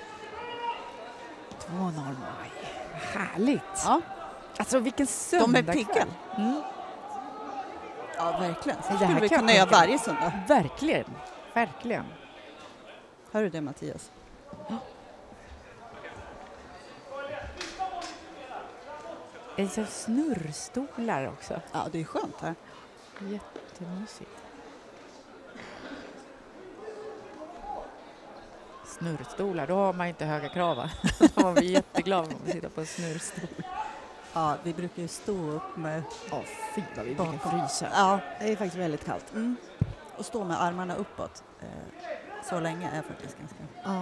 två noll maj. Härligt. Ja, Alltså vilken de söndag. är pigga. Mm. Ja, verkligen. Så Det här skulle vi kan kunna jag göra tänka mig. varje söndag. Verkligen, verkligen. Hör du det, Mattias? Det är så snurrstolar också. Ja, det är skönt här. Jättemysigt. Snurrstolar, då har man inte höga krav, va? Då var vi jätteglada om vi sitter på en snurrstol. Ja, vi brukar ju stå upp med... Åh, fy vad vi Bakom. brukar frysa. Ja, Det är faktiskt väldigt kallt. mm. Och stå med armarna uppåt eh, så länge är faktiskt ganska... Ja.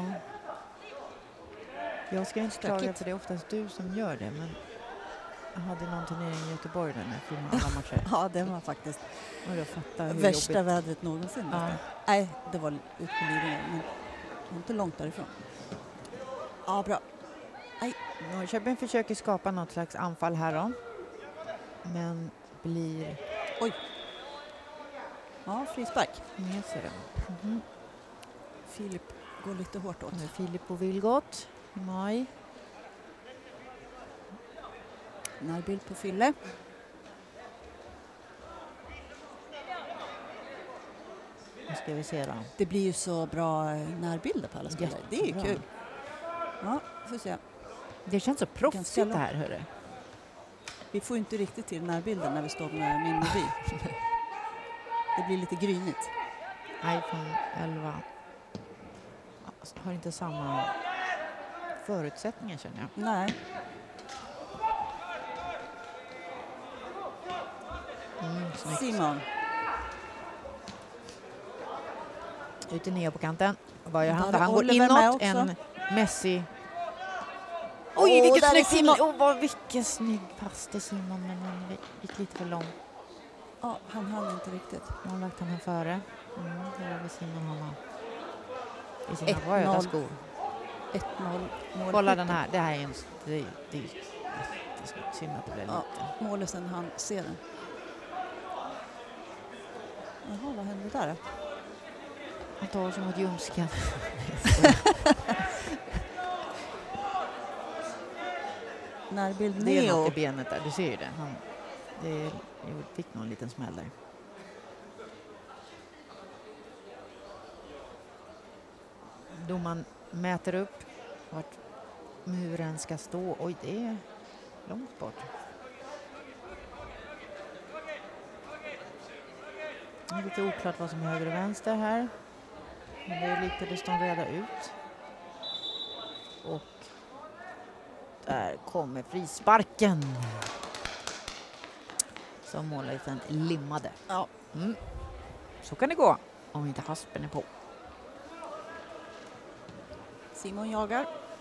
Jag ska inte Stökigt. klaga, för det är oftast du som gör det, men jag hade någon turnering i Göteborg där när jag filmade alla matcher. Ja, det var faktiskt Och jag fattar hur värsta jobbigt. vädret någonsin. Ja. Nej, det var ut på Lidingö, men det var inte långt därifrån. Ja, bra. Norrköping försöker skapa något slags anfall här då. Men blir... Ja, frispark. Jag ser det. Mhm. Filip går lite hårt åt. Nu är Filip och Vilgot i maj. Närbild på Fille. Nu ska vi se då. Det blir ju så bra eh, närbilder på alla spelare. Det är ju Jättebra. kul. Ja, får se. Det känns så proffsigt Ganska det här, hörru. Vi får inte riktigt till närbilden när vi står med min mobil. Det blir lite grynigt. iPhone elva har inte samma förutsättningar, känner jag. Nej. Mm, snyggt. Simon. Ut till Neo på kanten. Vad gör han? Där är Han går Oliver med inåt. också. En Messi. Åh, Oj, vilket där är snyggt Simon. Simon. Oh, vad, vilken snygg pass till Simon, men den gick lite för lång. Ja, han hann inte riktigt. Målvakten här före. Mm, där har vi Simon Hanna. I ett sina röda noll. skor. ett noll. Mål. Kolla den här. Det här är en... Det, det är jättesnyggt. Synd att det blev Ja, lite. målisen han ser den. Jaha, vad hände där? Han tar sig mot ljumsken. Närbild Det är Neo. något i benet där. Du ser ju det. Han det jag fick någon liten smäll där. Domaren mäter upp vart muren ska stå. Oj, det är långt bort. Det är lite oklart vad som är höger och vänster här. Men det är lite det står reda ut. Och där kommer frisparken. Som målvakten limmade. Ja. Mm. Så kan det gå om inte haspen är på. Simon jagar.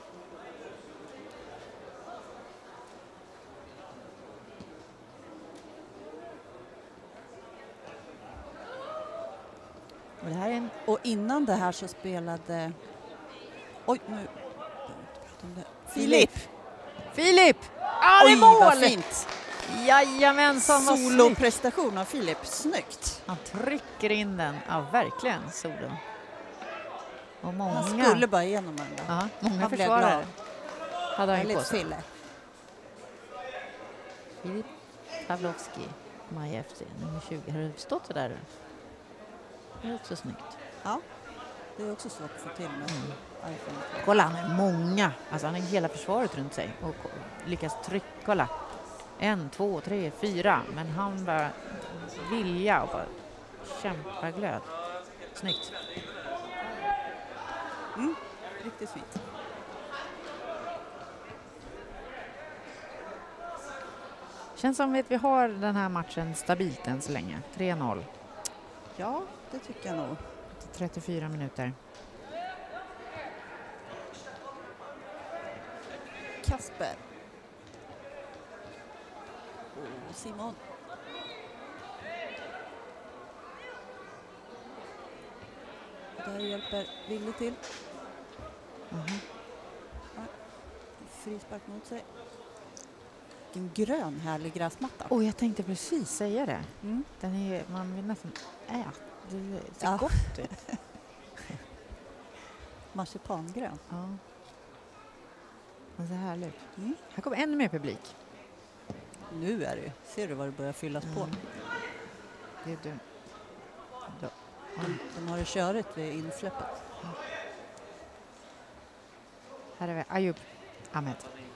Och det här är en... Och innan det här så spelade... Oj, nu... jag behöver inte prata om det. Filip! Filip! Ja, det är Oj, vad mål! fint! Jajamensan, vad snyggt! Soloprestation av Filip. Snyggt! Han trycker in den. Ja, verkligen solo. Och många... Han skulle bara igenom den där. Ja, många Han blev försvarare glad. hade han ju på Härligt sig. Fille. Filip Pavlovski, Maj F C, nummer tjugo. Har du stått där? Det är också snyggt. Ja, det är också svårt att få till med Mm. iPhone. Kolla, han har många. Alltså han har hela försvaret runt sig. Och ko- lyckas trycka. Kolla. En, två, tre, fyra. Men han bara vilja och bara kämpa glöd. Snyggt. Mm, riktigt fint. Känns som att vi har den här matchen stabilt än så länge. tre noll. Ja, det tycker jag nog. trettiofyra minuter. Kasper. Och Simon. Där hjälper Ville till. Mm-hmm. Ja, frispark mot sig. En grön härlig gräsmatta. Och jag tänkte precis säga det. Mm. Den är, man vill nästan äta. Det ser Ja. gott ut. Marsipangrön. Ja. Men så härligt. Mm. Här kommer ännu mer publik. Nu är det ju. Ser du vad det börjar fyllas på? Mm. Det är du. Då. De, de har det körigt vid insläppet. Här är vi Ayub Ahmed.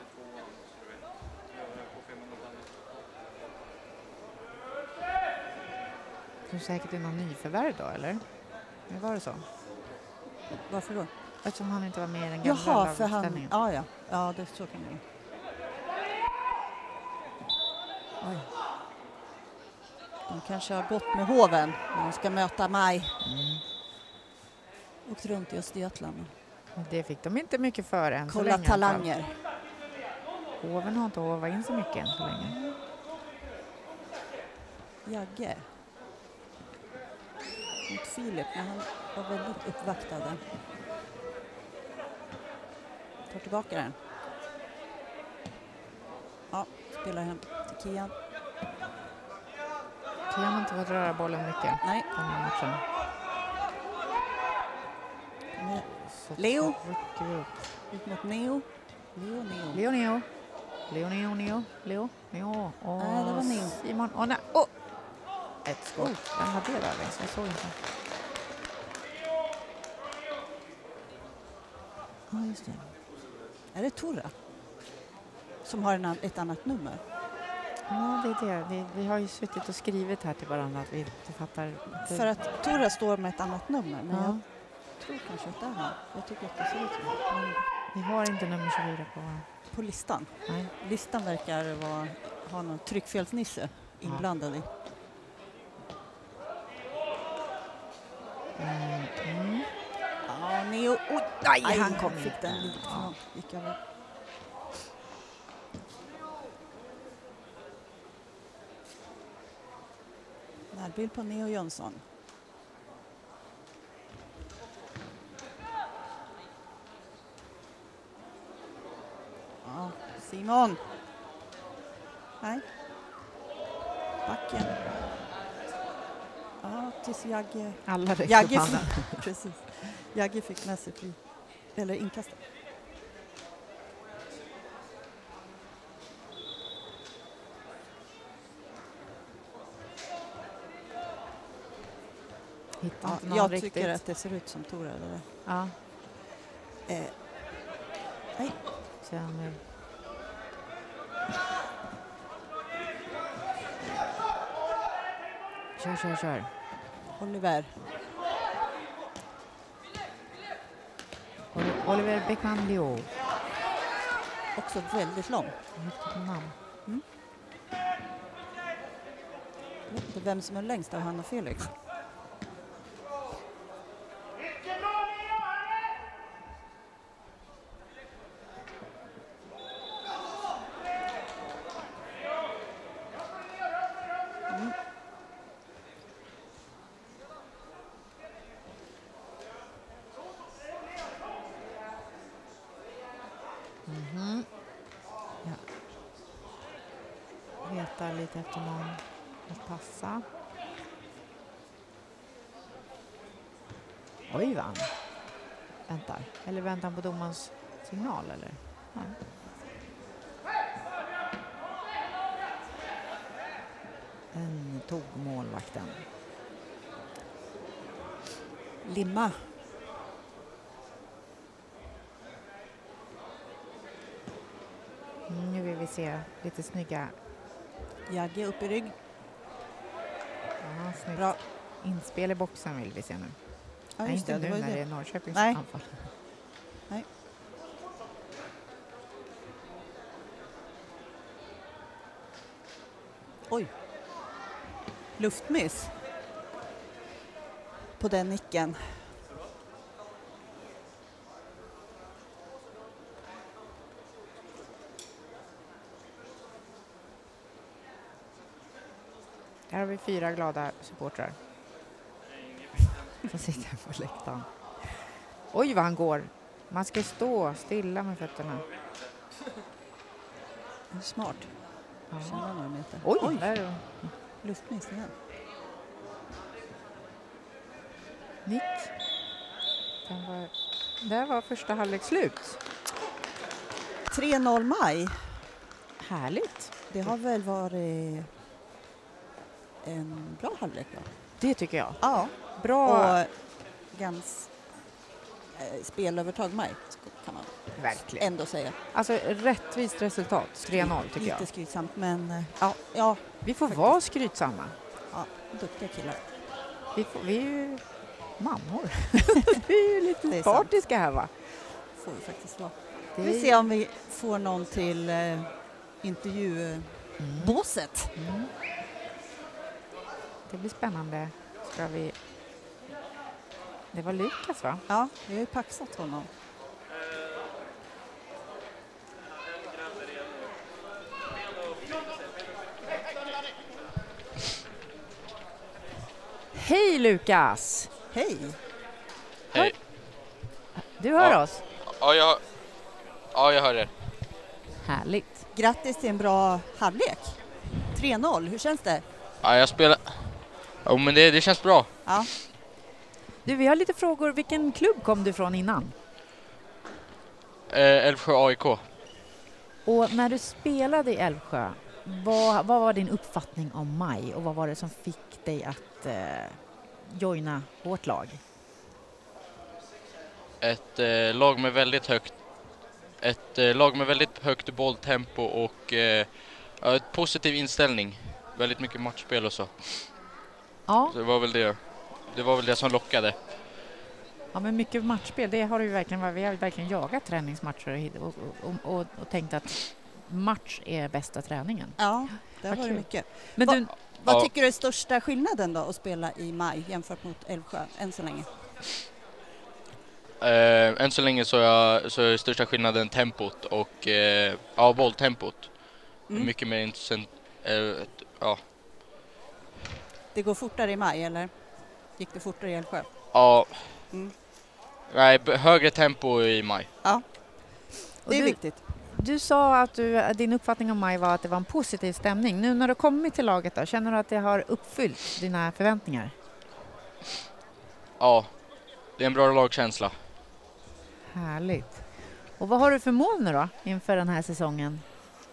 Du är säkert någon nyförvärv då, eller? Hur var det så? Varför då? Eftersom han inte var med i den gamla Jaha, för han... laguppställningen. Ja, ja. Ja, det så kan det. Oj. De kanske har gått med hoven när de ska möta Maj. Mm. Åkt runt i Östergötland. Det fick de inte mycket för än så Kolla länge. talanger. Hoven har inte hovat in så mycket än så länge. Jagge. Mot Filip, men han var väldigt uppvaktad. Tar tillbaka den. Ja, spelar hem till Kian. Kian har inte fått röra bollen mycket. Nej. Den här matchen. Med Så Leo. rycker vi upp. ut mot Neo. Leo, Neo. Leo, Neo. Leo, Neo, Neo. Leo, Neo. Och Nej, det var Neo. Simon. Åh, nej. Åh! Ett skott. Vem var det där? Jag såg inte. Ja, just det. Är det Torra? Som har en, an- ett annat nummer? Ja, det är det. Vi, vi har ju suttit och skrivit här till varandra att vi inte fattar. Det, För att Torra står med ett annat nummer. Men Ja. jag tror kanske att det är han. Jag tycker att det ser ut så. Men vi har inte nummer tjugofyra på vår. på listan. Nej. Listan verkar vara, ha någon tryckfelsnisse inblandad i. Mm. Mm. Ja, Neo. Oj, aj, Aj, han kom. mm. Fick den lite. Ja. Ja, gick över. Närbild på Neo Jönsson. Ja, Simon. Nej. Backen. Ja, tills Jagge. Alla räcker upp Jagge handen. fick, precis. Jagge fick med sig fri. Eller inkastet. Hittar Ja, inte någon jag riktigt. tycker att det ser ut som Tora. Eller? Ja, Eh, nej, sen nu. Kör, kör, kör. Oliver. Oli- Oliver Beckman Leo. Också väldigt lång. Häftigt namn. Jag vet inte vem som är längst av han och Felix. Mm. Mhm. Ja. Letar lite efter någon att passa. Oj, vann. Väntar. Eller väntar han på domarens signal, eller? Ja. Den tog målvakten. Limma. Mm, nu vill vi se lite snygga Jagge upp i rygg. Ja, snyggt. Bra. Inspel i boxen vill vi se nu. Ja, Nej, just inte det, det nu var när ju det det. är Norrköpings Nej. anfall. Nej. Oj. Luftmiss. På den nicken. Här har vi fyra glada supportrar. Som sitter på läktaren. Oj vad han går. Man ska stå stilla med fötterna. Smart. Ja. Känner några meter. Oj, Oj. där är det. Luftmiss igen. Nick. Den var, där var första halvlek slut. tre noll Maj. Härligt. Det har väl varit en bra halvlek då? Det tycker jag. Ja. Bra. Och ganska eh, spelövertag Maj kan man Verkligen. ändå säga. Alltså rättvist resultat. tre noll tycker Lite jag. skrytsamt men eh, ja, ja, Vi får faktiskt. vara skrytsamma. ja, duktiga killar. Vi, får, vi är ju mammor. vi är ju Det är lite sant. partiska här va? Får vi faktiskt vara. Det Vi är- får se om vi får någon till eh, intervjubåset. Mm. Mm. Det blir spännande. Ska vi... Det var Lukas va? Ja, vi har ju paxat honom. Hej Lukas! Hej! Hej. Du hör Ja. oss? Ja, jag, ja, jag hör er. Härligt. Grattis till en bra halvlek. tre noll, hur känns det? Ja, jag spelar... Jo, men det, det känns bra. Ja, Du, vi har lite frågor. Vilken klubb kom du från innan? Eh, Älvsjö A I K. Och när du spelade i Älvsjö, vad, vad var din uppfattning om Maj och vad var det som fick dig att eh, joina vårt lag? Ett eh, lag med väldigt högt... Ett eh, lag med väldigt högt bolltempo och eh, ja, ett positiv inställning. Väldigt mycket matchspel och så. Ja, Så det var väl det. Det var väl det som lockade. ja men mycket matchspel, det har du ju verkligen, vi har verkligen jagat träningsmatcher och, och, och, och tänkt att match är bästa träningen. ja det Vad var det kul. mycket. Men Va- du, Vad Ja. tycker du är största skillnaden då att spela i maj jämfört mot Älvsjö än så länge? Eh, än så länge så är, jag, så är största skillnaden tempot och eh, ja, bolltempot. Mm. Mycket mer intressant. Eh, ja. Det går fortare i maj eller gick det fortare i Älvsjö? ja. Mm. Nej, b- högre tempo i maj. Ja, och det är du, viktigt. du sa att du, din uppfattning om Maj var att det var en positiv stämning. Nu när du kommit till laget då, känner du att det har uppfyllt dina förväntningar? Ja, det är en bra lagkänsla. Härligt. Och vad har du för mål nu då inför den här säsongen?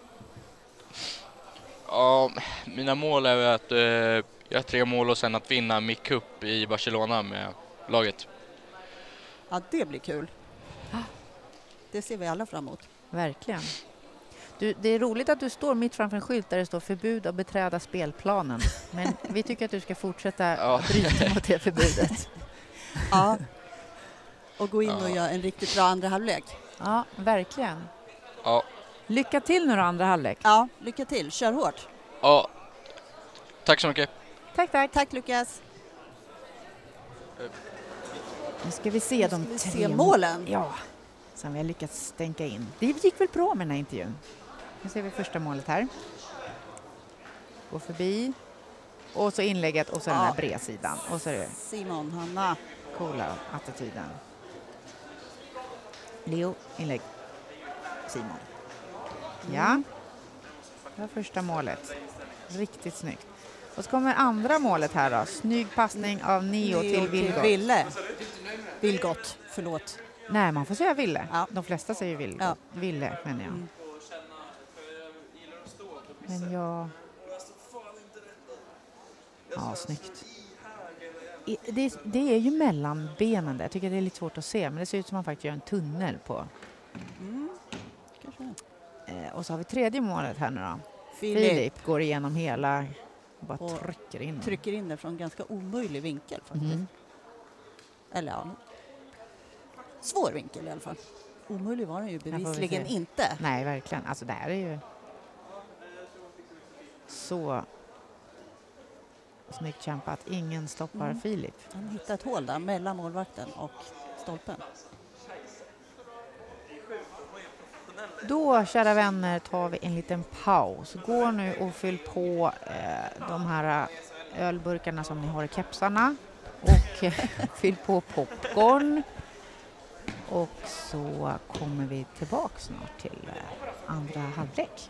Ja, mina mål är väl att eh, göra tre mål och sen att vinna Mick Cup i Barcelona med laget. Ja, det blir kul. Det ser vi alla fram emot. Verkligen. Du, det är roligt att du står mitt framför en skylt där det står förbud att beträda spelplanen. Men vi tycker att du ska fortsätta Ja. bryta mot det förbudet. Ja. Och gå in och Ja. göra en riktigt bra andra halvlek. Ja, verkligen. Ja, Lycka till nu då, andra halvlek. Ja, lycka till. Kör hårt. ja. Tack så mycket. Tack, tack. Tack Lukas. Nu ska vi se Nu de ska vi tre se målen. Ja, som vi har lyckats stänka in. Det gick väl bra med den här intervjun. Nu ser vi första målet här. Gå förbi. Och så inlägget och så den Ja. här bredsidan. Och så är det Simon, Hanna. coola attityden. Leo, inlägg. Simon. Ja. Det var första målet. Riktigt snyggt. Och så kommer andra målet här då. Snygg passning av Neo till Vilgot. Ville. Vilgot, förlåt. Nej, man får säga Ville. Ja. De flesta säger Vilgot. Ja. Ville, menar jag. Mm. Men jag... Ja, snyggt. I- Det, det är ju mellan benen där. Jag tycker det är lite svårt att se. Men det ser ut som man faktiskt gör en tunnel på. Mm. Kanske. Eh, och så har vi tredje målet här nu då. Filip Filip går igenom hela och bara Och trycker in. trycker in det från en ganska omöjlig vinkel faktiskt. Mm. Eller ja, svår vinkel i alla fall. Omöjlig var den ju får vi bevisligen se. inte. Nej, verkligen. Alltså det här är ju så snyggt kämpat. Ingen stoppar Mm. Filip. Han hittar ett hål där mellan målvakten och stolpen. Då, kära vänner, tar vi en liten paus. Gå nu och fyll på eh, de här ölburkarna som ni har i kepsarna. Och eh, fyll på popcorn. Och så kommer vi tillbaka snart till eh, andra halvlek.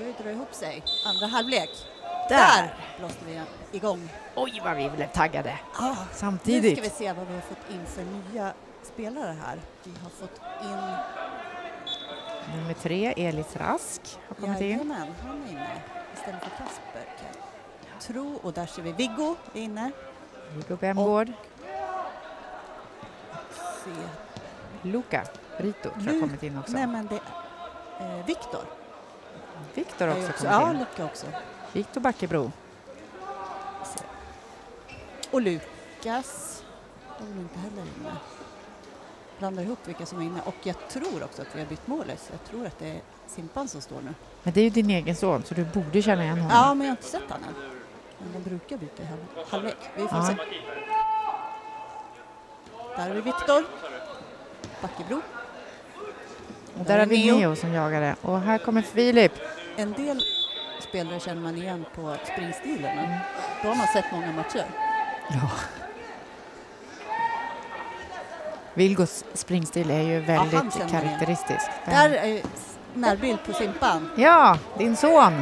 börjar dra ihop sig. Andra halvlek. Där. Där blåste vi igång. Oj, vad vi blev taggade. Ah, Samtidigt. Nu ska vi se vad vi har fått in för nya spelare här. Vi har fått in... Nummer tre, Elis Rask, har kommit in. Jajamän, han är inne istället för Kasper. Kan jag tro. Och där ser vi Viggo är inne. Viggo Bemgård. Se. Luca Rito tror jag Lu- kommit in också. Nej, men det är eh, Viktor. Viktor också, också Ja, kommit in. Luca också. Viktor Backebro. Se. Och Lukas var väl inte heller inne. Blandar ihop vilka som är inne. Och jag tror också att vi har bytt målis. Jag tror att det är Simpan som står nu. Men det är ju din egen son så du borde känna igen honom. Ja, men jag har inte sett han än. Men de brukar byta i halv- halvlek. Vi får Ja. se. Där är vi Viktor. Backebro. Och där har vi Neo som jagar det. Och här kommer Filip. En del spelare känner man igen på springstilen. Men Mm. då har man sett många matcher. Ja. Vilgos springstil är ju han väldigt känner man igen. karaktäristisk. Den- Där är närbild på Simpan. Ja, din son.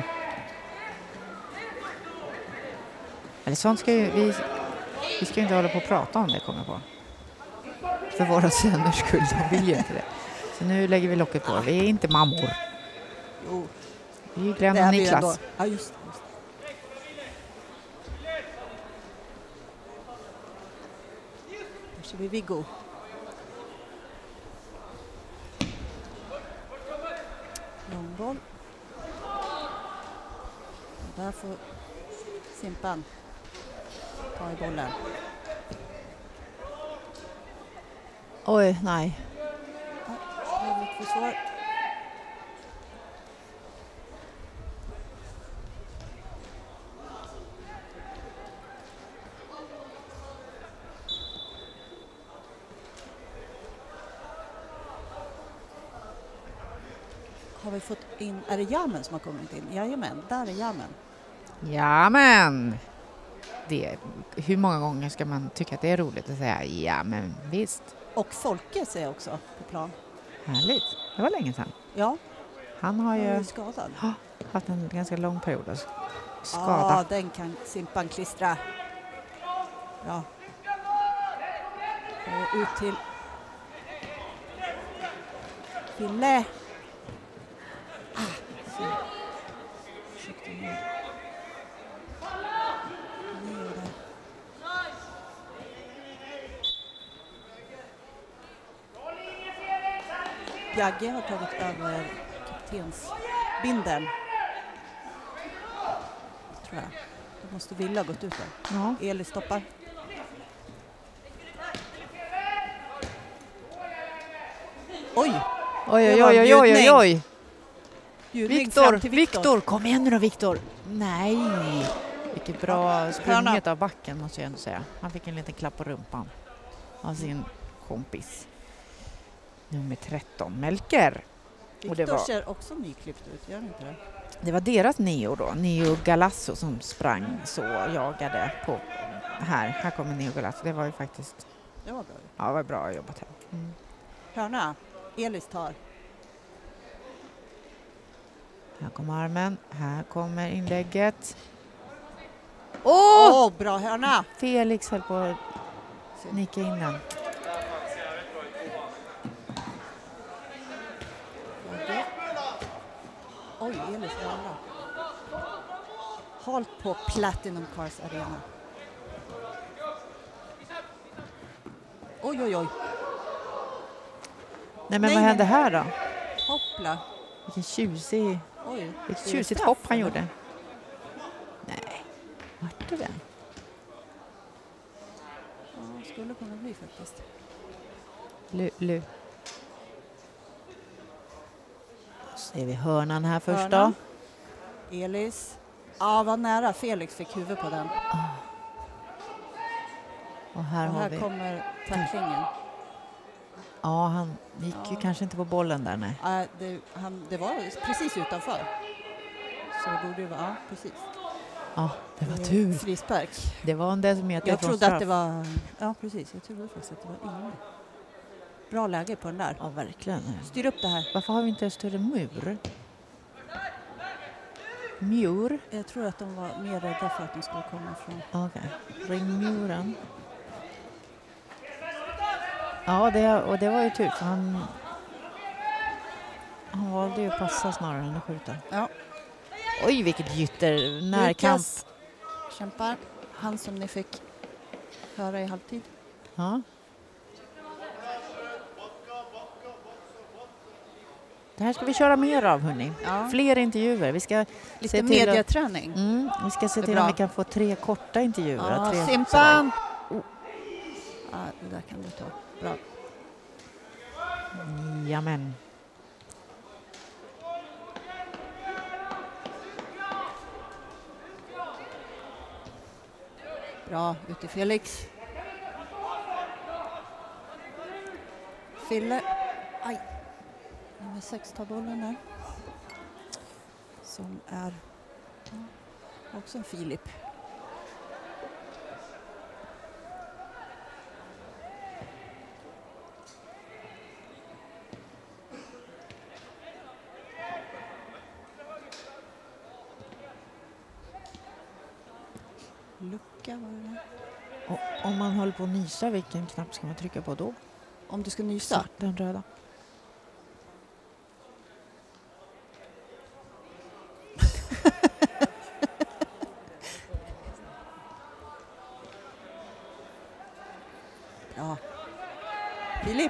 Eller sånt ska ju vi, vi ska ju inte hålla på och prata om det, kommer jag på. För våra söners skull, de vill ju inte det. Så nu lägger vi locket på. Vi är inte mammor. Jo, Vi är Glenn det och är vi ändå. Niklas. Ja, just det. Just det. Där ser vi Viggo. Långboll. Och där får Simpan ta i bollen. Oj, nej. Det är lite för svår. Har vi fått in, är det Jamen som har kommit in? Jajamän, där är Jamen. Ja, men det, hur många gånger ska man tycka att det är roligt att säga ja, men visst. Och Folke ser jag också på plan. Härligt. Det var länge sedan. Ja, Han har han är ju ju skadad. haft en ganska lång period av Ja, skada. den kan Simpan klistra. Bra. Och ut till Fille. Ah, så. Ursäkta mig. Neo där. Jagge har tagit över kaptensbindeln. Tror jag. Då måste Villa ha gått ut där. Ja. Eli stoppar. Oj! Oj, Det oj, var oj, oj, oj, bjudning. oj. Bjudning Viktor, fram till Viktor, kom igen nu då, Viktor. Nej, vilket bra sprunget hörna. av backen måste jag ändå säga. Han fick en liten klapp på rumpan av sin kompis. Nummer tretton, Melker. Och det Viktor var- ser också nyklippt ut, gör han inte det? Det var deras Neo då, Neo Galasso, som sprang så, jagade på här. Här kommer Neo Galasso. Det var ju faktiskt, Det var bra. ja, det var bra jobbat här. Mm. Hörna, Elis tar. Här kommer armen, här kommer inlägget. Åh! Åh, bra hörna! Felix höll på att nicka in den. Jagge. Oj, Elis hörna. Halt på Platinum Cars Arena. Oj, oj, oj. Nej, men Nej, vad nej, hände nej. här då? Hoppla. Vilken tjusig, Oj. vilket Är det tjusigt straff, hopp han eller? gjorde. Nej, vart det det? Ja, skulle kunna bli faktiskt. Lu, lu. Ser vi hörnan här först Hörna. då? Elis. Ja, vad nära. Felix fick huvud på den. Och här Och har här vi. kommer tacklingen. Ja, han gick ju Ja. kanske inte på bollen där, nej. Äh, det, han, det var precis utanför. Så det borde ju vara, ja precis. Ja, det var Eh, tur. Frispark. Det var en decimeter Jag från trodde att straff. det var, ja precis, jag trodde faktiskt att det var inne. Bra läge på den där. Ja, verkligen. Styr upp det här. Varför har vi inte en större mur? Mur. Jag tror att de var mer rädda för att de skulle komma från... Okej. Okay. Ringmuren. Ja, det, och det var ju tur för han... Han valde ju att passa snarare än att skjuta. Ja. Oj, vilket gytter. Närkamp. Lukas kämpar. Han som ni fick höra i halvtid. Ja. Det här ska vi köra mer av, hörni. Ja. Fler intervjuer. Vi ska Lite se till mediaträning. Att, mm, vi ska se till bra. om vi kan få tre korta intervjuer. Ja, tre, Simpan! Oh. Ja, det där kan du ta. Bra. Jamen. Bra, ut till Felix. Fille. Aj. Nummer sex tar bollen där. Som är ja, också en Filip. Lucka var det där. Och om man håller på att nysa, vilken knapp ska man trycka på då? Om du ska nysa? Den röda. Ja. Filip.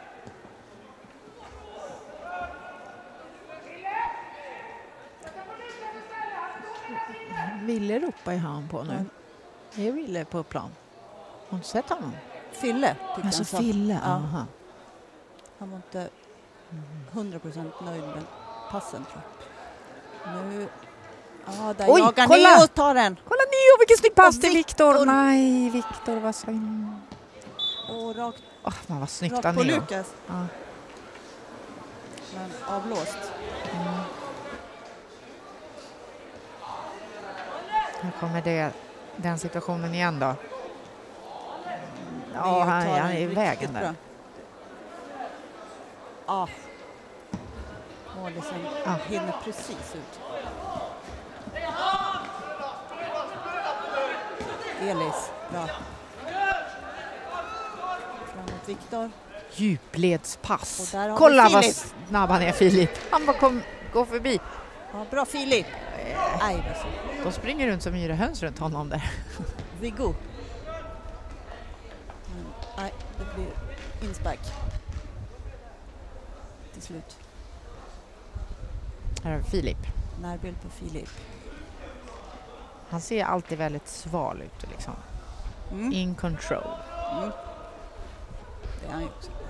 Ville ropa i hand på nu. Mm. Jag ville på plan. Har inte sett honom? Fille. Alltså han sa. Fille, Ja. aha. Han var inte hundra procent nöjd med passen, tror jag. Nu... Ja, där Oj, jagar kolla! Neo, tar den. Kolla Neo, vilken snygg pass Och till Viktor. Viktor. Nej, Viktor var så in... Och rakt, Oh, man var snyggt rakt av på Neo. Lukas. Ja. Men avblåst. Mm. Här kommer det, den situationen igen då. Ja, Neo han, tar han den är i riktigt vägen där. bra. Ja. Målisen Ja. hinner precis ut. Elis, bra. Framåt Viktor. Djupledspass. Och där har vi Kolla vad Filip. snabb han är, Filip. Han bara kom, går förbi. Ja, bra Filip. Aj, vad så. De springer runt som yra höns runt honom där. Viggo. Men, nej, det blir inspark. Till slut. Här har vi Filip. Närbild på Filip. Han ser alltid väldigt sval ut liksom. Mm. In control. Mm. Det är han ju också.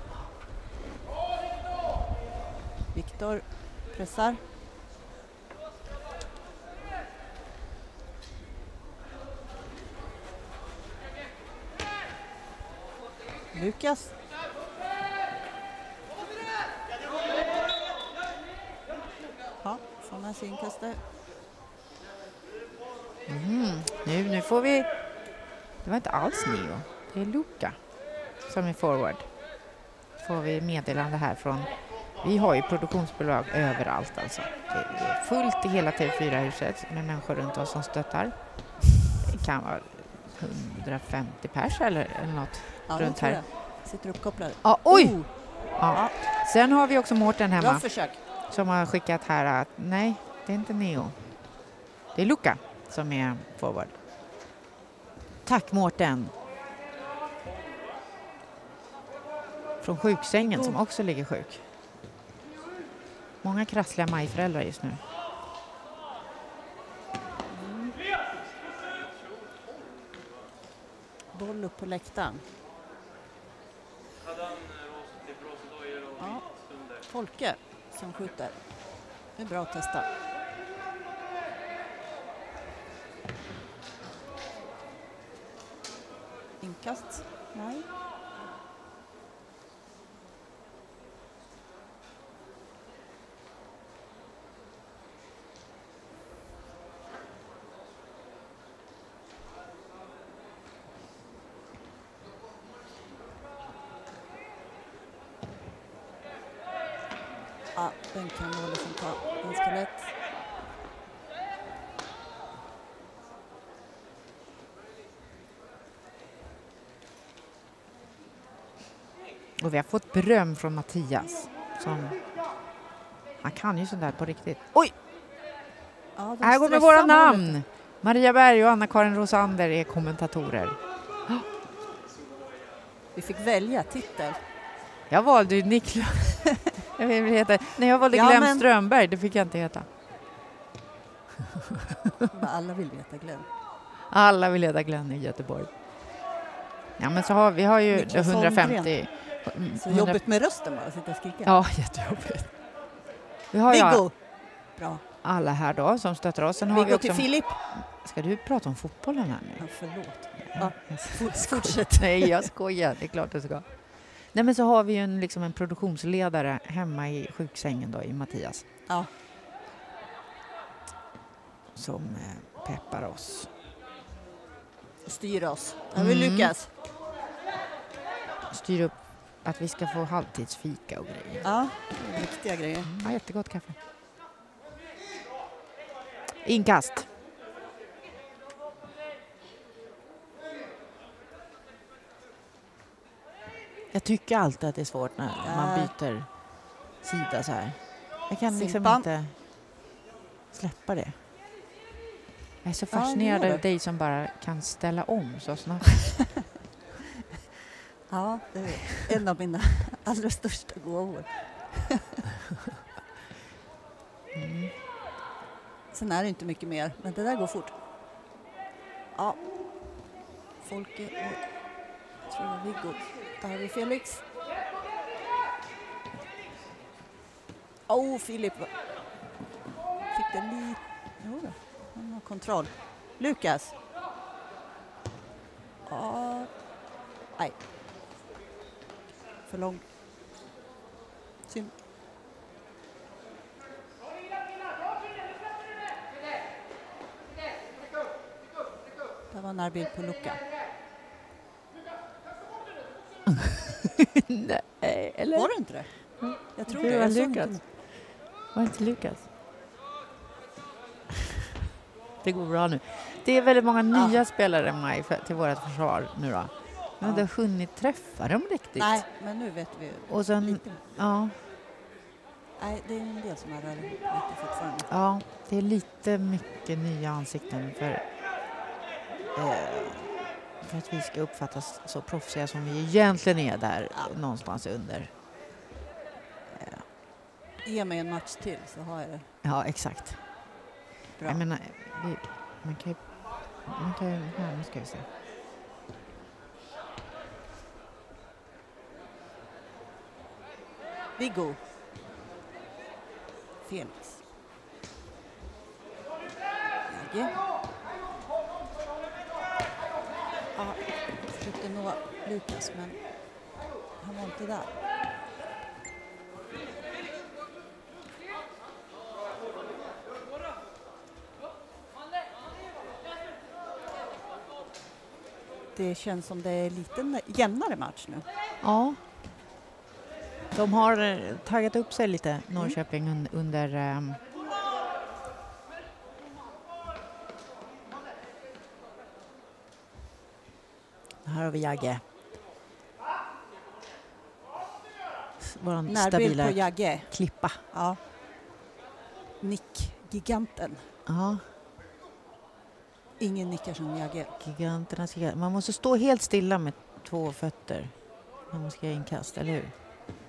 Viktor pressar. Lukas. Ja, sådana synkastar. Mm. Nu, nu får vi... Det var inte alls Neo. Det är Luka som är forward. Får vi meddelande här från... Vi har ju produktionsbolag överallt alltså. Det är fullt i hela T V fyra-huset med människor runt oss som stöttar. Det kan vara hundrafemtio pers eller, eller något Ja, runt här. jag. Sitter uppkopplad. Ja, oj! Oh, Ja. Sen har vi också Mårten bra hemma försök. som har skickat här att nej, det är inte Neo. Det är Luka som är forward. Tack Mårten. Från sjuksängen som också ligger sjuk. Många krassliga majföräldrar just nu. Mm. Boll upp på läktaren. Ja, Folke som skjuter. Det är bra att testa. Inkast? Nej. Ja, den kan Målisen ta ganska lätt. Och vi har fått beröm från Mattias. Som, han kan ju sånt där på riktigt. Oj! Ja, de Här går med stressar våra målet. namn. Maria Berg och Anna-Karin Rosander är kommentatorer. Vi fick välja titel. Jag valde ju Niklas. jag vill heta. Nej, jag valde Ja, Glenn men- Strömberg. Det fick jag inte heta. Alla vill veta Glenn. Alla vill heta Glenn i Göteborg. Ja, men så har vi har ju Niklas hundrafemtio. Så hundra jobbigt med rösten bara, sitta och skrika. Ja, jättejobbigt. Vi har ju Viggo! Bra. alla här då som stöttar oss. Sen har vi Viggo också... till Filip. Ska du prata om fotbollen här nu? Ja, förlåt. Ja, Fort- Fortsätt. Nej, jag skojar. Det är klart du ska. Nej, men så har vi ju en, liksom en produktionsledare hemma i sjuksängen då, i Mattias. Ja. Som eh, peppar oss. Styr oss. Här har vi Mm. Lukas. Styr upp att vi ska få halvtidsfika och grejer. Ja, viktiga grejer. Mm, ja, jättegott kaffe. Inkast. Jag tycker alltid att det är svårt när Ja. man byter sida så här. Jag kan liksom Simpan. inte släppa det. Jag är så Ja, det fascinerad gör av det. dig som bara kan ställa om så snabbt. Ja, det är en av mina allra största gåvor. Mm. Sen är det inte mycket mer, men det där går fort. Ja. Folke och jag tror det var Viggo. Där har vi Felix. Åh, oh, Filip. Fick det lite... Jo då, han har kontroll. Lukas. Ja. Nej. För lång. Synd. Det var en närbild på Luka. Nej, eller? Var det inte det? Jag tror Det det. var Jag såg Lukas. inte. Var det inte Lukas? Det går bra nu. Det är väldigt många nya spelare med för, till vårt försvar nu då. Men Ja. det har hunnit träffa dem riktigt. Nej, men nu vet vi Och sen, lite. ja, Nej, det är en del som är där lite fortfarande. ja, det är lite mycket nya ansikten för, eh, för att vi ska uppfattas så proffsiga som vi egentligen är där Ja. någonstans under. Ge mig en match till så har jag det Ja, exakt. bra. Jag menar, vi, man kan ju... Man kan ju här, nu ska vi se. Viggo. Felix. Jagge. Ja, jag försökte nå Lukas, men han var inte där. Det känns som det är lite nä- jämnare match nu. Ja. De har eh, taggat upp sig lite, Norrköping, un- under... ehm, här har vi Jagge. S- Våran Närbild stabila på Jagge. klippa. Ja. Nick, giganten. Ja, Ingen nickar som Jagge. giganternas gigant. Man måste stå helt stilla med två fötter när man ska göra inkast, eller hur?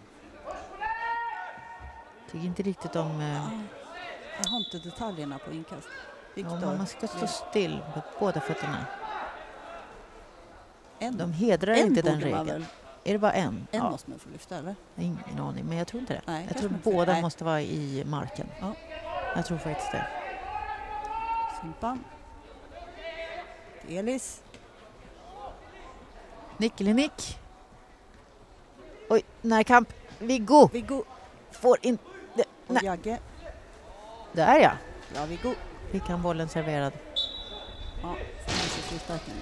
Tycker inte riktigt om... Eh, Ja, jag har inte detaljerna på inkast. Viktor. ja, man ska stå still med båda fötterna. En, De hedrar en inte den borde man regeln. väl- Är det bara en? En Ja, måste man få lyfta, eller? ingen aning, men jag tror inte det. Nej, jag kanske tror man inte. båda Nej. måste vara i marken. Ja. Jag tror faktiskt det. Simpan. Elis. Nickeli-nick. Oj, närkamp. Viggo Viggo får inte... och Nej. Jagge. Där ja, Ja, Viggo. fick han bollen serverad. Ja, får man se slutverkningen.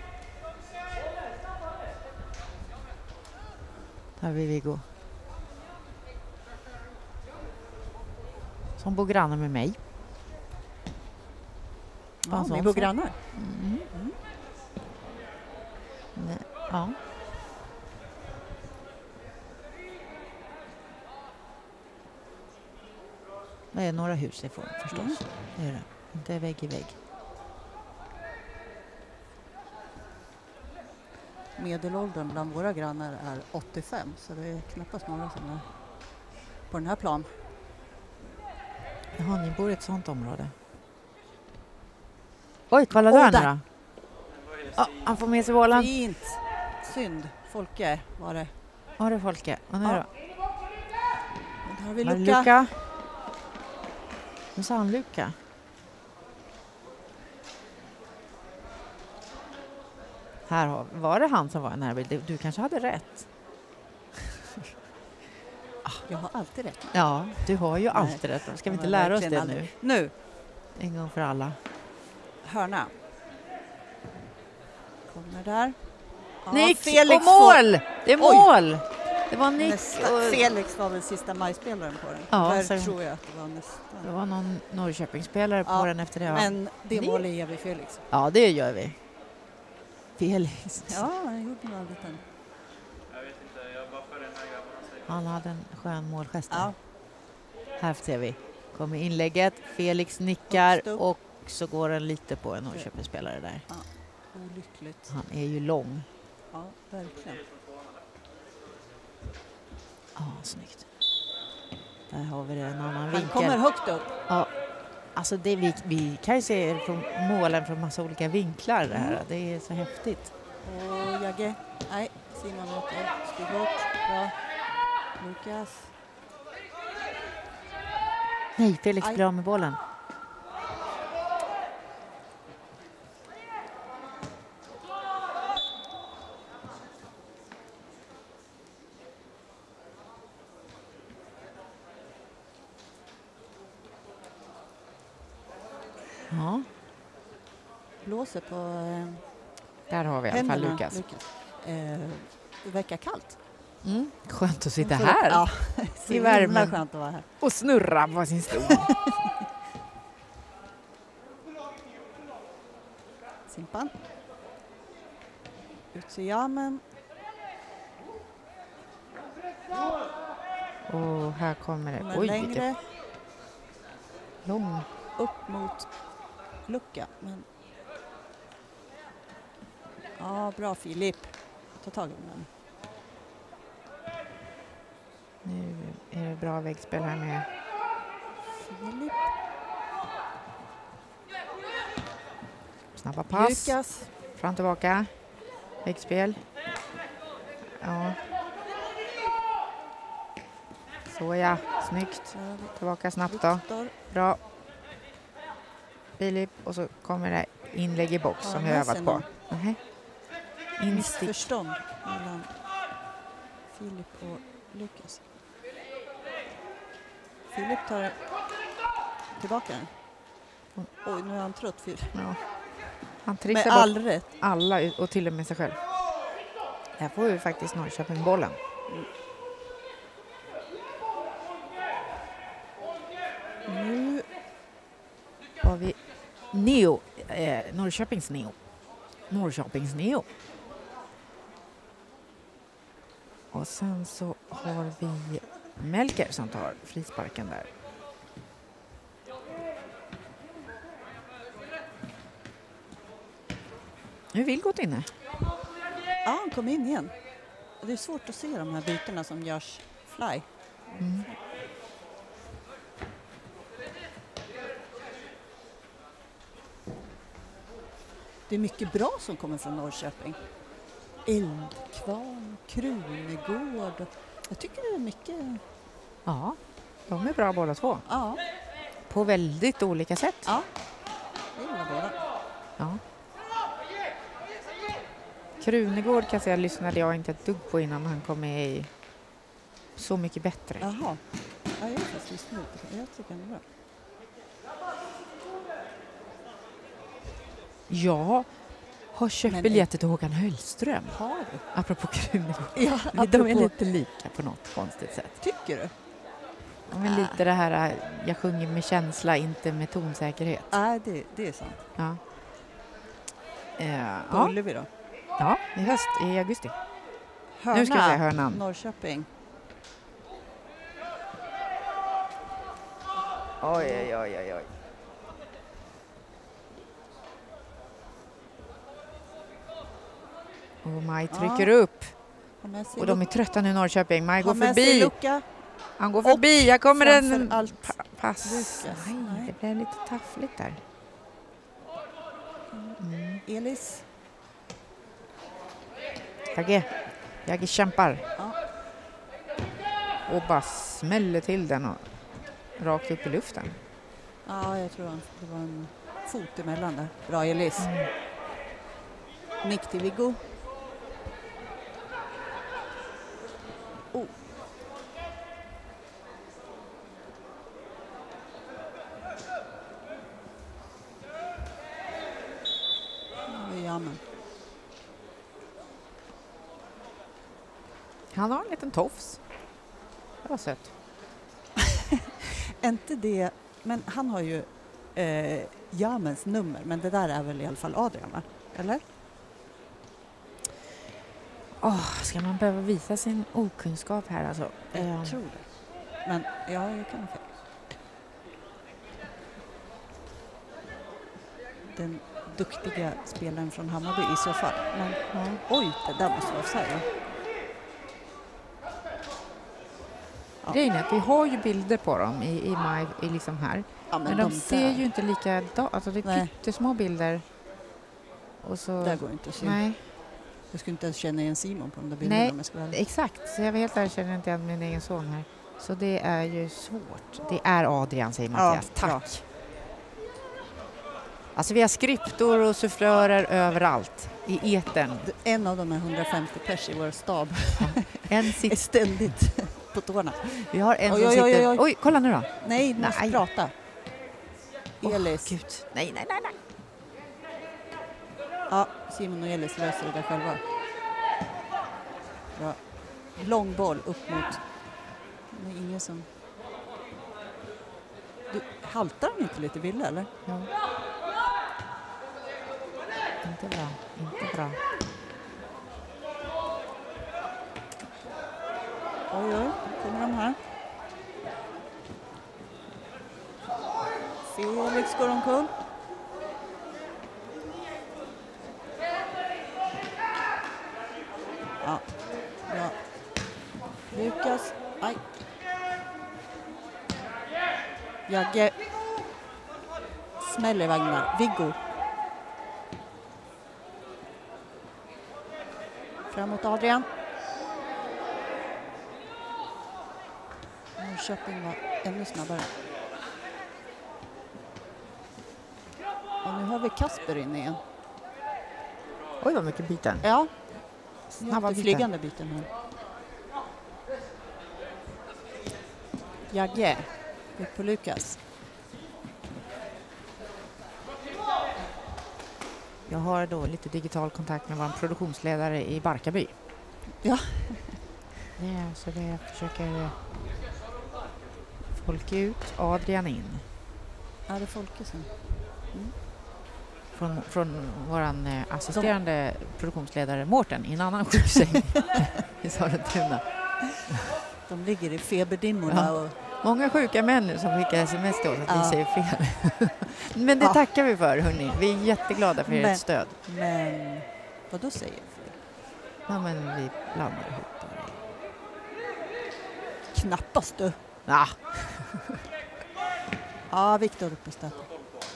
Där har vi Viggo. Som bor granne med mig. Bara en Ja, sån vi bor sak. grannar. Mm. Mm. Nej, ja. Det är några hus ifrån förstås. Mm. Det är det. Inte vägg i vägg. Medelåldern bland våra grannar är åttiofem, så det är knappast några som är på den här plan. Jaha, ni bor i ett sånt område. Oj, kolla där nu då. Ja, han får med sig bollen. Fint. Synd. Folke var det. Ja, det är Folke. Och nu Ja. då? Nu har vi Var det Luka. Luka. Nu sa han Luka. Här har, var det han som var en närbild? Du, du kanske hade rätt. Jag har alltid rätt. Ja, du har ju Nej, alltid rätt. Ska vi jag inte har lära oss verkligen det nu? aldrig. Nu, En gång för alla. hörna. Kommer där. Ja, Nick Felix och mål! Det är Oj. mål! Det var Nick Nästa, och... Felix var väl sista majspelaren på den. Ja, Där så- tror jag att det var Det nästan. var någon Norrköpingsspelare på Ja, den efter det. Ja, Men det Det- målet ger vi Felix. ja det gör vi. Felix. Ja, han gjorde nog en liten. Han hade en skön målgest där. Ja, Här ser vi. Kommer inlägget. Felix nickar Högst upp. och så går den lite på en Norrköpingsspelare där. olyckligt. Han är ju lång. Ja, verkligen. Ja, snyggt. Där har vi det, en annan Han vinkel. kommer högt upp. Ja, alltså det, vi, vi kan ju se från målen från massa olika vinklar det här. Mm. Det är så häftigt. Och Jagge. Nej, Simon åker. Styr bort. Bra. Lukas. Nej, Felix Aj. blir av med bollen. Ja, Blåser på eh, där har vi i alla fall händerna. Lukas. Eh, det verkar kallt. Mm, skönt att sitta Så- här Ja, så i himla värmen skönt att vara här. och snurra på sin stol. Simpan. Utsuyamen. Och här kommer det. Kommer Oj, längre vilken lång. upp mot lucka. Men... Ja, bra Filip. Ta tag i den. Nu är det bra väggspel här med. Filip. Snabba pass. Lukas. Fram tillbaka. Väggspel. Ja. Så ja, snyggt. Där har vi Tillbaka snabbt då. Viktor. Bra. Filip och så kommer det inlägg i box Har som han vi har med sig övat på. någon? Nej. Instick. Missförstånd mellan Filip och Lukas. Filip tar tillbaka den. Oj, nu är han trött. Filip. Ja. Han Med trixar bort all rätt. alla ut- och till och med sig själv. Här får vi faktiskt Norrköping bollen. Nu Har vi Neo, eh, Norrköpings Neo. Norrköpings Neo. Och sen så har vi Melker som tar frisparken där. Nu är Vilgot inne. Ja, han kom in igen. Och det är svårt att se de här bytena som görs fly. Mm. Det är mycket bra som kommer från Norrköping. Eldkvarn, Krunegård. Jag tycker det är mycket... Ja, de är bra båda två. Ja, På väldigt olika sätt. ja. Det gillar båda. Ja. Krunegård kan jag säga lyssnade jag inte ett dugg på innan han kom med i Så mycket bättre. Jaha. Ja, jag är faktiskt nu. Jag tycker det är bra. Jag har köpt Men- biljetter till Håkan Höllström. Har du? Apropå Krunegård. Ja, De är apropå- lite lika på något konstigt sätt. Tycker du? De är lite det här, äh, jag sjunger med känsla, inte med tonsäkerhet. Nej, det, det är sant. Ja. Eh, På ja. Ullevi då? ja, i höst, i augusti. Hörna, Nu ska vi se hörnan. Norrköping. Oj, oj, oj, oj, oj. Och Maj trycker Ja. upp. Har med sig Och de är trötta nu i Norrköping. Maj går har med sig förbi. Luka. Han går förbi. Jag kommer en framför allt pa pass. Lukas. Nej, Nej. det blev lite taffligt där. Mm. Elis. Jagge. Jagge kämpar. Ja. Och bara smäller till den och rakt upp i luften. Ja, jag tror han, det var en fot emellan där. Bra Elis. Mm. Nick till Viggo. Oh. Ja, men. Han har en liten tofs. Det var sött. Inte det, men han har ju eh, Jamens nummer, men det där är väl i alla fall Adrian, va? Eller? Oh, ska man behöva visa sin okunskap här alltså? Jag Ehm, tror det. Men ja, jag kan ha fel. Den duktiga spelaren från Hammarby i så fall. Men ja. oj, det där måste vara offside. Ja. Ja. Grejen är att vi har ju bilder på dem i, i maj, i liksom här. Ja, Men, de, där, ser ju inte likadana, alltså det är Nej. pyttesmå bilder. Och så... Där går inte att se. Nej, Jag skulle inte ens känna igen Simon på de där bilderna. Nej. Om jag ska vara ärlig. exakt. Så jag var helt ärlig, känner jag inte igen min egen son här. Så det är ju svårt. Det är Adrian, säger Mattias. Ja, bra. Tack. Alltså vi har skriptor och sufflörer överallt. I etern. En av de här hundrafemtio pers i vår stab En är sitter... ständigt på tårna. Vi har en Oj, som oj, oj, sitter... oj. Oj, kolla nu då. Nej, du måste Nej. prata. Åh, Elis. Gud. Nej, nej, nej, nej. Ja, Simon och Elis löser det där själva. Bra. Lång boll upp mot... Det är ingen som... Du, haltar han inte lite Ville, eller? Ja. Inte bra, inte bra. Oj, oj, nu kommer de här. Felix går omkull. Ja, bra. Lukas, aj. Jagge. Smäller vagnar. Viggo. Framåt Adrian. Norrköping var ännu snabbare. Och nu har vi Kasper inne igen. Oj, vad mycket byten. Ja, Snabba byten. flygande byten här. Jagge. Ut på Lukas. Jag har då lite digital kontakt med vår produktionsledare i Barkarby. Ja. Ja, så det försöker folk ut, Adrian in. Ja, det är Folkesen. Från, från vår eh, assisterande produktionsledare Mårten i en annan sjuksäng i Sollentuna. De ligger i feberdimmorna. Ja. Och, Många sjuka män som skickar sms till oss att Ja. vi säger fel. Men det Ja. tackar vi för, hörni. Vi är jätteglada för Men- ert stöd. men vad då säger jag fel? Ja, men vi blandar ihop det. Knappast du. Ja, Ja, Viktor uppe i stöten.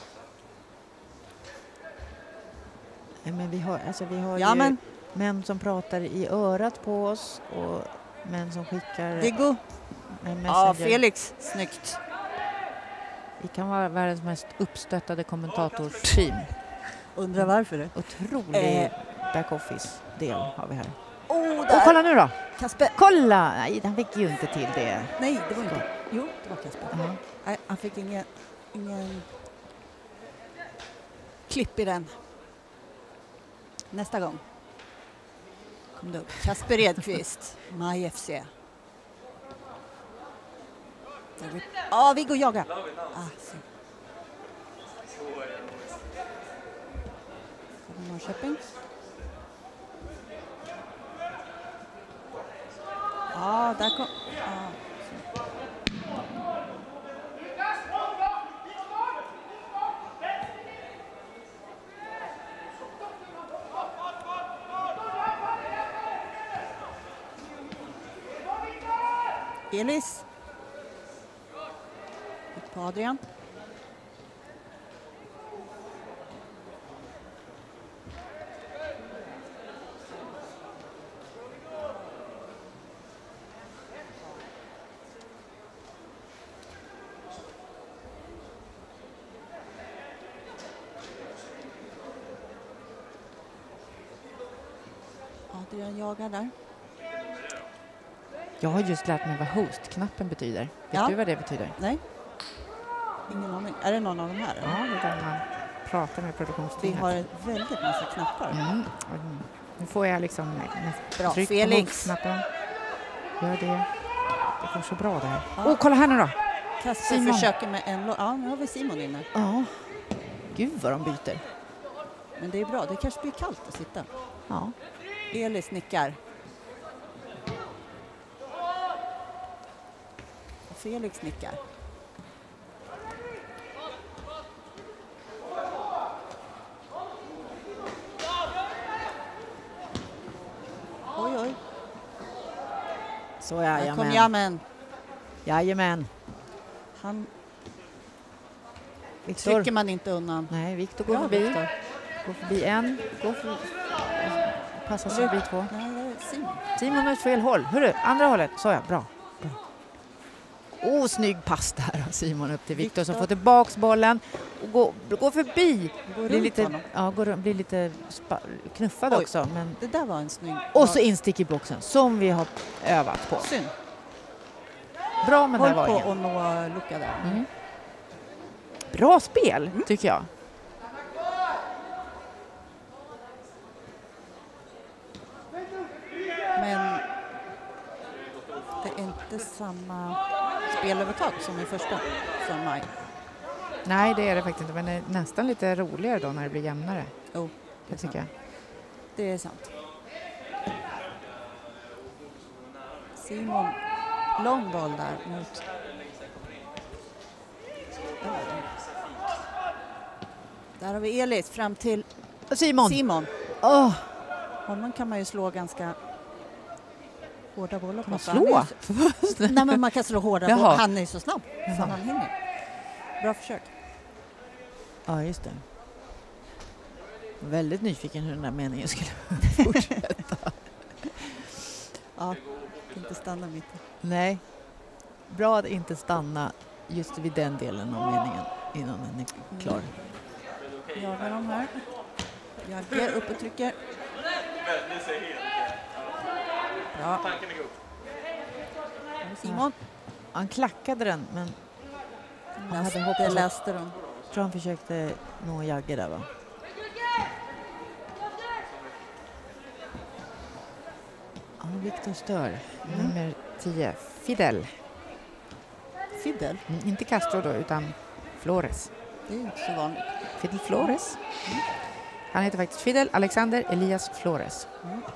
men vi har, alltså, vi har Ja, ju men män som pratar i örat på oss och män som skickar Viggo. en Ja, messenger. Felix. Snyggt. Vi kan vara världens mest uppstöttade kommentatorsteam. Undrar varför det. Otrolig Eh. backoffice-del har vi här. Oh, Och där. kolla nu då! Kasper. Kolla! Nej, han fick ju inte till det. Nej, det var inte. Jo, det var Kasper. Ja. Nej, han fick ingen, ingen klipp i den. Nästa gång. Kom du upp. Kasper Edqvist, Maj F C. Där vi- Ja, Viggo jagar. Ah, så. Kommer Norrköping. Ja, där kom... Ja, så. Elis. Ut på Adrian. Adrian jagar där. Jag har just lärt mig vad host-knappen betyder. Vet Ja. du vad det betyder? Nej. Ingen aning. Är det någon av de här? Ja, det är där man pratar med Vi produktionsteamet. har väldigt massa knappar. Mm. Mm. Nu får jag liksom Bra, tryck Felix. på host-knappen. Gör det. Det går så bra det här. Ja. Åh, kolla här nu då! Kasper Simon. försöker med en... lo- Ja, nu har vi Simon inne. Ja. Gud vad de byter. Men det är bra. Det kanske blir kallt att sitta. Ja. Elis nickar. Och Felix nickar. Oj, oj. Så Här kom jajamän. Jamen. Jajamän. Han Viktor. trycker man inte undan. Nej, Viktor går Bra, förbi. Viktor. Går förbi en. Går för... Passar sig förbi två. Nej, det är Simon. Simon åt fel håll. Hörru, andra hållet. Så ja, bra. bra. Åh, snygg pass där av Simon upp till Viktor som Viktor. får tillbaks bollen och går, går förbi. Går Blir runt lite, honom. ja, går, runt- blir lite spa, knuffad Oj. också. Men, Det där var en snygg... och så instick i boxen som vi har övat på. Synd. Bra med den Håll här på varningen. att nå lucka där. Mm. Bra spel, tycker jag. Men det är inte samma spelövertag som i första från maj. Nej, det är det faktiskt inte. Men det är nästan lite roligare då när det blir jämnare. Jo, Det tycker jag. det är sant. Simon, lång boll där mot... Där har vi Elis fram till Simon. Simon. Åh, Honom kan man ju slå ganska hårda bollar på. man för han är slå? ju så- Nej, men man kan slå hårda Jaha. bollar. Han är ju så snabb. Så Jaha. han hinner. Bra försök. Ja, just det. Väldigt nyfiken hur den där meningen skulle fortsätta. Ja, inte stanna mitt i. Nej, bra att inte stanna just vid den delen av meningen innan den är klar. Jagar de här. Jagge upp och trycker. Bra. Här är Simon. Han klackade den, men han hade Läste, hoppats det att- läste de. jag tror han försökte nå Jagge där, va? Ja, Viktor stör. Nummer tio, Fidel. Fidel, Mm, inte Castro då, utan Flores. det är ju inte så vanligt. Fidel Flores. Han heter faktiskt Fidel Alexander Elias Flores.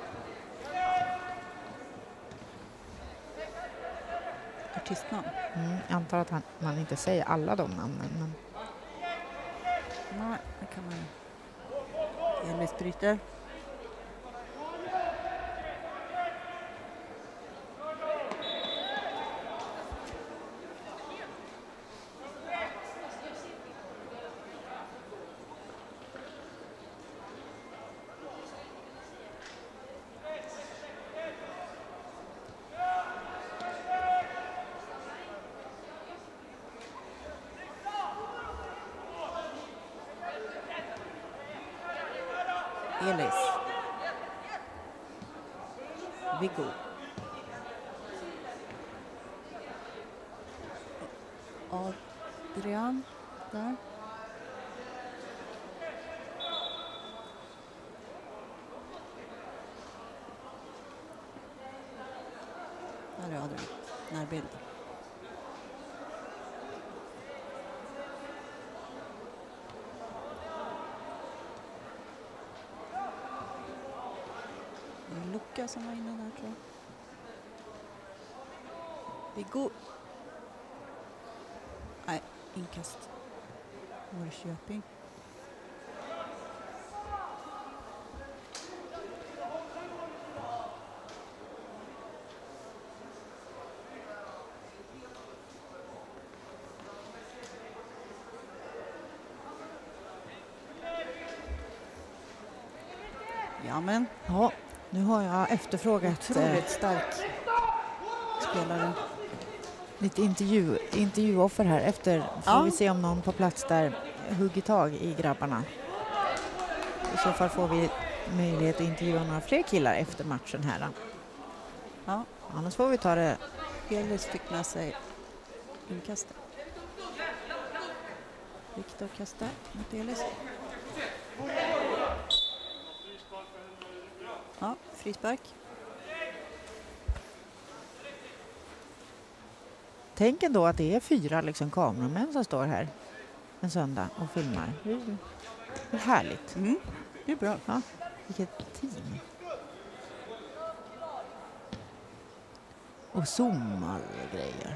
Artistnamn. Mm, jag antar att han, man inte säger alla de namnen. Men Nej, det kan man ju. Elis bryter. Elis. Viggo. Adrian där. Där är Adrian. Närbild. Det är Luca som var inne där, tror jag. Viggo. Nej, inkast. Norrköping. Jajamän. Ja, nu har jag efterfrågat eh, Otroligt stark spelare. lite intervju, intervjuoffer här. Efter får Ja. vi se om någon på plats där hugger tag i grabbarna. I så fall får vi möjlighet att intervjua några fler killar efter matchen här. Då. Ja. Annars får vi ta det. Elis fick med sig inkastet. Viktor kastar mot Elis. Ja, frispark. Tänk ändå att det är fyra liksom kameramän som står här en söndag och filmar. Det är, det är härligt. Mm. Det är bra. Ja, vilket team. Och zoomar och grejer.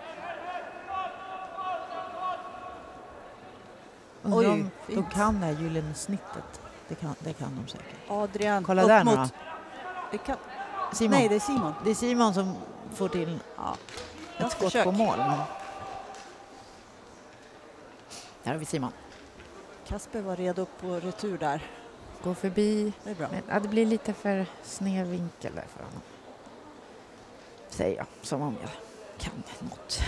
Oj, Oj, de, de fint. kan det här gyllene snittet. Det kan, det kan de säkert. Adrian Kolla upp där nu mot... då. Det kan... Simon. Nej, det är Simon. Det är Simon som får till Ja. ett Ja, skott försök. på mål. Men... Där har vi Simon. Kasper var redo på retur där. Går förbi. Det är bra. Men, ja, det blir lite för sned vinkel där för honom. Säger jag, som om jag kan något.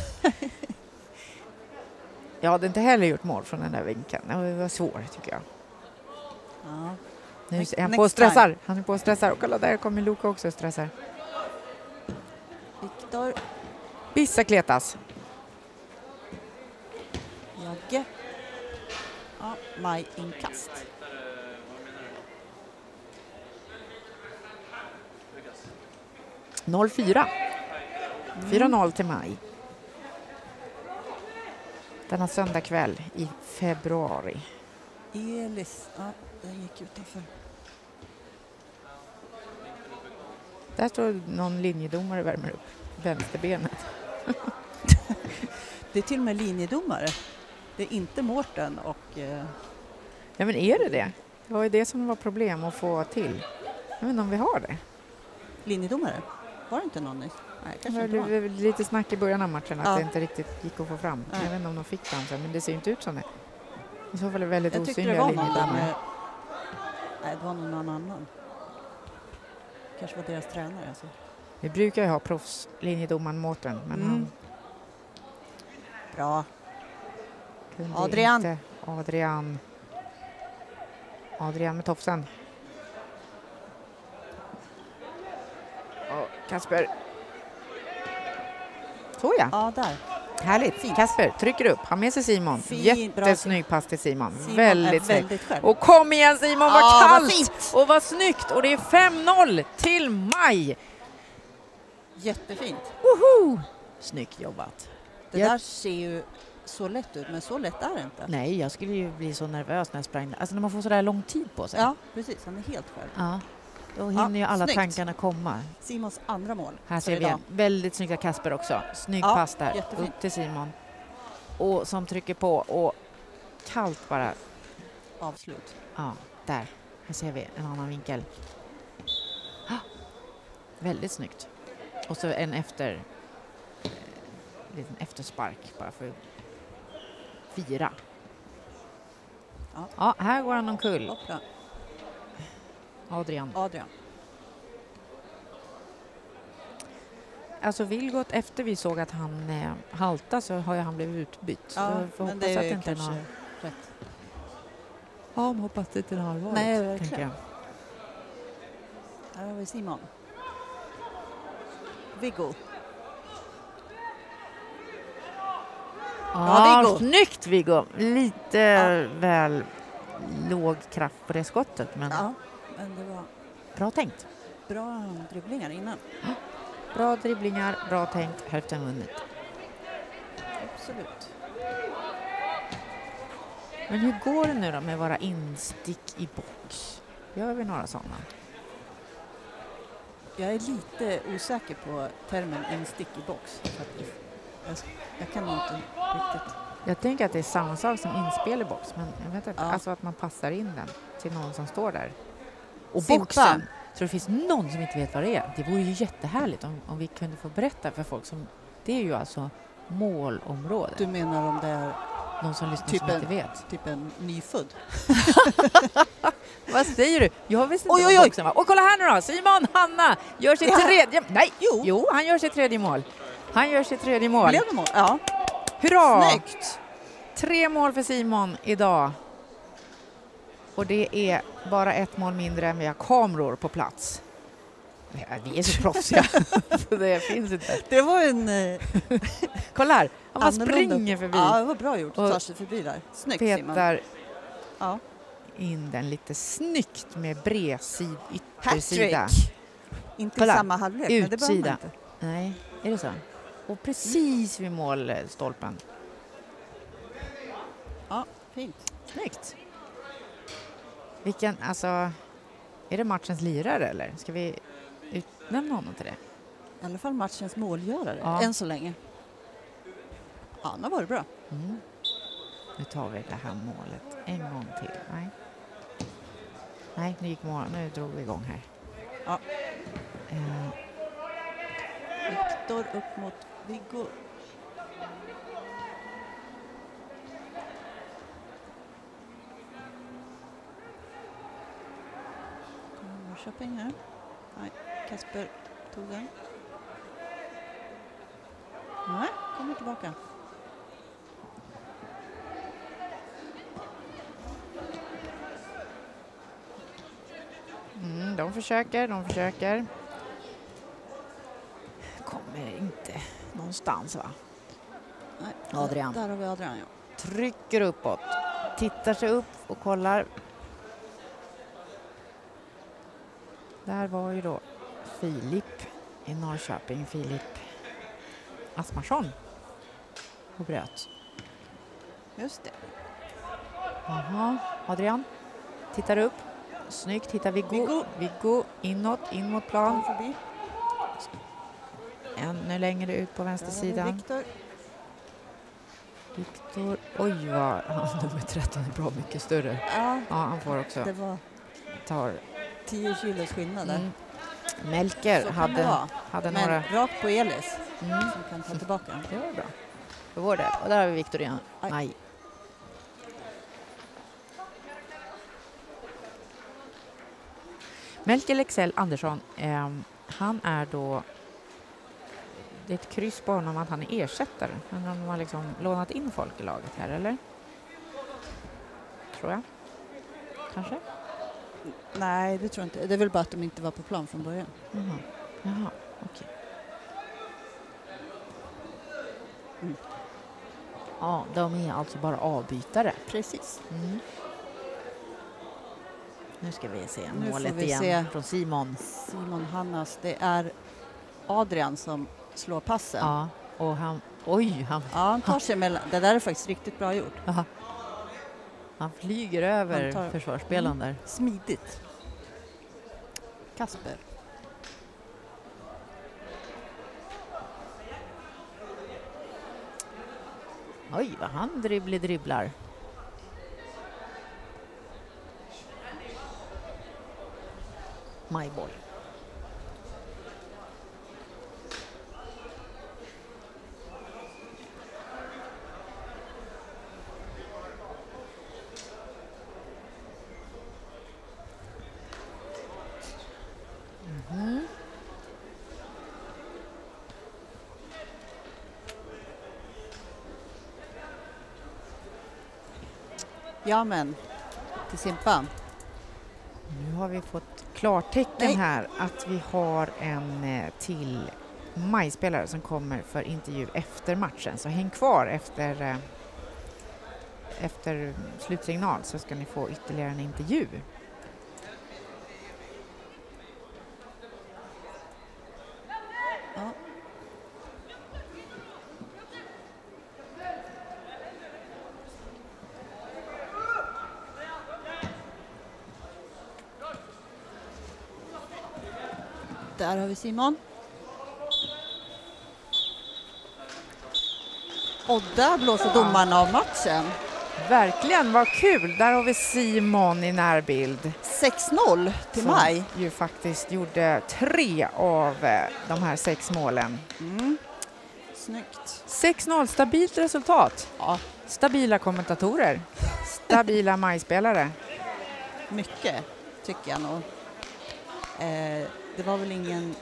Jag hade inte heller gjort mål från den där vinkeln. Det var svårt tycker jag. Ja. Nu Next- är han next på och stressar. Han är på och stressar. Och kolla, där kommer Luka också och stressar. Viktor. Bicicletas. Jagge. Ja, Maj inkast. noll fyra. fyra noll till Maj. Denna söndag kväll i februari. Elis. Ja, den gick utanför. Där står någon linjedomare och värmer upp vänsterbenet. Det är till och med linjedomare. Det är inte Mårten och... Eh, Ja, men är det det? Det var ju det som var problem att få till. Jag vet inte om vi har det. linjedomare? Var det inte någon? Nej, Det kanske var inte var. li- lite snack i början av matchen att Ja. det inte riktigt gick att få fram. Nej. Jag vet inte om de fick fram sig, men det ser inte ut som det. I så fall är det väldigt Jag tyckte det osynliga var någon där linjedomare. med... Nej, det var någon annan. Kanske var deras tränare. Alltså. Vi brukar ju ha proffslinjedomaren Mårten, men Mm. han Bra. kunde Adrian. inte. Adrian. Adrian med tofsen. Och Kasper. Så ja. Ja, där. Härligt. Fint. Kasper trycker upp. Han med sig Simon. Fint, bra. Jättesnygg pass till Simon. Simon väldigt är snygg. väldigt själv. Och kom igen Simon, vad Ja, vad kallt! fint. Och vad snyggt! Och det är fem noll till Maj. Jättefint. Woho! Snyggt jobbat. Det Jag- där ser ju så lätt ut, men så lätt är det inte. Nej, jag skulle ju bli så nervös när jag sprang. Alltså när man får så där lång tid på sig. Ja, precis. Han är helt själv. Ja. Då hinner Ja, ju alla snyggt. tankarna komma. Simons andra mål. Här för ser vi idag. en väldigt snygga Kasper också. Snygg Ja, pass där. jättefint. Upp till Simon. Och som trycker på och kallt bara. Avslut. Ja, där. Här ser vi en annan vinkel. Ah, väldigt snyggt. Och så en efter eh, liten efterspark bara för fyra. Ja. Ja, här går han omkull. Hoppla. Adrian. Adrian. Alltså Vilgot, efter vi såg att han eh, halta så har ju han blivit utbytt. Så Ja, jag får men hoppas det att är det inte är kanske någon... rätt. Ja, men hoppas det inte är allvarligt. Nej, verkligen. tänker jag. Här har vi Simon. Viggo. Ja, Viggo. snyggt Viggo! Lite Ja. väl låg kraft på det skottet, men Ja, men det var bra tänkt. bra dribblingar innan. Bra dribblingar, bra tänkt, hälften vunnet. Absolut. Men hur går det nu då med våra instick i box? Gör vi några sådana? Jag är lite osäker på termen instick i box. Faktiskt. Jag, jag kan nog inte riktigt. Jag tänker att det är samma sak som inspel i box, men jag vet inte, Ja. alltså att man passar in den till någon som står där. Och Simpa. boxen, så det finns någon som inte vet vad det är. Det vore ju jättehärligt om, om vi kunde få berätta för folk som, det är ju alltså målområdet. Du menar om det är någon som lyssnar Typ som en- inte vet. Typ en nyfödd. Vad säger du? Jag visste inte Oj, vad oj, oj. boxen var. Och kolla här nu då, Simon Hanna gör sitt Ja. tredje... Nej, Jo. jo, han gör sitt tredje mål. Han gör sitt tredje mål. Blev det mål? Ja. Hurra! Snyggt! Tre mål för Simon idag. Och det är bara ett mål mindre än vi har kameror på plats. Ja, vi är så proffsiga. Så det finns inte. Det var en eh, Kolla här, han bara annorlunda- springer förbi. Ja, det var bra gjort. Och Tar sig förbi där. Snyggt Simon. Petar Ja. in den lite snyggt med bredsid yttersida. Hattrick. Inte Kolla. i samma halvlek, men det behöver man Utsida. inte. Nej, är det så? Och precis vid målstolpen. Ja, fint. Snyggt. Vilken, alltså, är det matchens lirare eller? Ska vi utnämna honom till det? I alla fall matchens målgörare, Ja. än så länge. Ja, nu var det bra. Mm. Nu tar vi det här målet en gång till. Nej, Nej nu gick mål. Nu drog vi igång här. Ja. Eh, Viktor upp mot Viggo. Kommer Norrköping här. Nej, Kasper tog den. Nej, kommer tillbaka. mm, de försöker, de försöker. Kommer inte någonstans va? Nej, Adrian. Där har vi Adrian, ja. Trycker uppåt. Tittar sig upp och kollar. Där var ju då Filip i Norrköping. Filip Asmarsson. Och bröt. Just det. Jaha, Adrian. Tittar upp. Snyggt, hittar Viggo. Viggo. Viggo inåt, in mot Kom plan. förbi. Ännu längre ut på Där har vi vänstersidan. Viktor. Viktor. Oj vad han nummer tretton är bra mycket större. Ja, Ja, han får också. det var Tar. tio kilos skillnad där. Mm. Melker Så kan det hade, vara. hade Men några. rakt på Elis Mm. som kan ta tillbaka. Det var bra. För vår del. Och där har vi Viktor igen. Aj. Nej. Melker Lexell Andersson, eh, han är då, det är ett kryss på honom att han är ersättare. Men de har liksom lånat in folk i laget här, eller? Tror jag. Kanske? Nej, det tror jag inte. Det är väl bara att de inte var på plan från början. Jaha, Jaha. okej. Mm. Ja, de är alltså bara avbytare. Precis. Mm. Nu ska vi se Nu får målet vi igen se. från Simon. Simon Hannas, det är Adrian som slår passen. Ja, Ja, och han, oj, han, han tar sig mellan. Det där är faktiskt riktigt bra gjort. han flyger över Han tar- försvarsspelaren där. Smidigt. Kasper. Oj, vad han dribblig dribblar. Majboll. Mhm. Ja men, till Simpan. Nu har vi fått klartecken Nej. här att vi har en eh, till majspelare som kommer för intervju efter matchen. Så häng kvar efter, eh, efter slutsignal så ska ni få ytterligare en intervju. Ja. Där har vi Simon. Och där blåser domarna av matchen. Verkligen, vad kul! Där har vi Simon i närbild. sex noll till som Maj. ju faktiskt gjorde tre av eh, de här sex målen. Mm. Snyggt. sex noll, stabilt resultat. Ja, Stabila kommentatorer. Stabila majspelare. mycket tycker jag nog. Eh, det var väl ingen...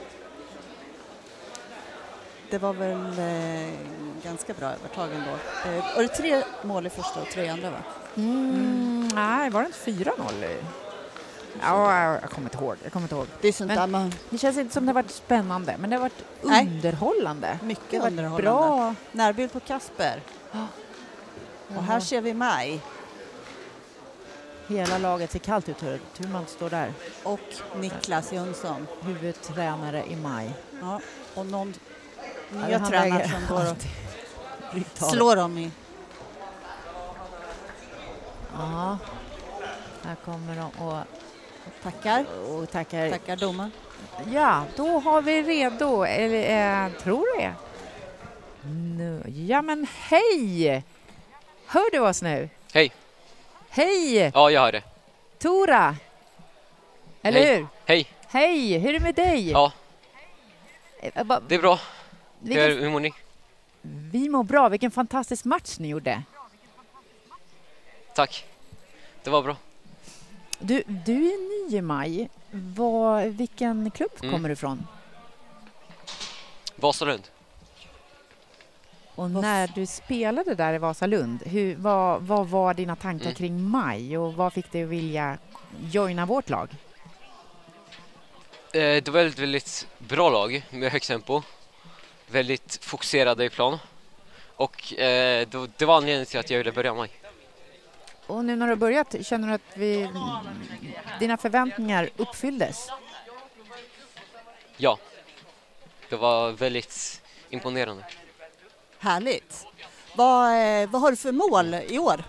Det var väl eh, ganska bra övertag ändå. Eh, var det tre mål i första och tre andra, va? Mm, nej, var det inte fyra noll? i? Ja, jag kommer inte ihåg. Jag kommer inte ihåg. Det är sånt Men- där man... Det känns inte som det har varit spännande, men det har varit Nej. underhållande. Det Mycket har varit underhållande. bra. Närbild på Kasper. Och här ser vi Maj. Hela laget ser kallt ut, hur, hur man står där. Och Niklas Jönsson. Huvudtränare i maj. Ja, och någon Ja, nya han tränare väger som går och alltid ryggtalet. slår dem i. Ja, här kommer de och, Tackar. och tackar. Tackar domaren. Ja, då har vi redo, eller äh, tror det. Nu. Ja, men hej! Hör du oss nu? Hej. Hej! Ja, jag hör det. Tora! Eller Hej. hur? Hej. Hej, hur är det med dig? Ja, Eh, ba- det är bra. vilken, Hur, hur mår ni? vi mår bra, vilken fantastisk match ni gjorde. Tack. Det var bra. Du, du är ny i maj. Var, vilken klubb Mm. kommer du ifrån? Vasalund. Och när du spelade där i Vasalund, hur, vad, vad var dina tankar Mm. kring maj och vad fick dig att vilja joina vårt lag? Eh, det var ett väldigt bra lag med högt tempo. Väldigt fokuserade i plan. Och eh, det, det var anledningen till att jag ville börja maj. Och nu när du har börjat, känner du att vi, dina förväntningar uppfylldes? Ja. Det var väldigt imponerande. Härligt. Vad, eh, vad har du för mål i år?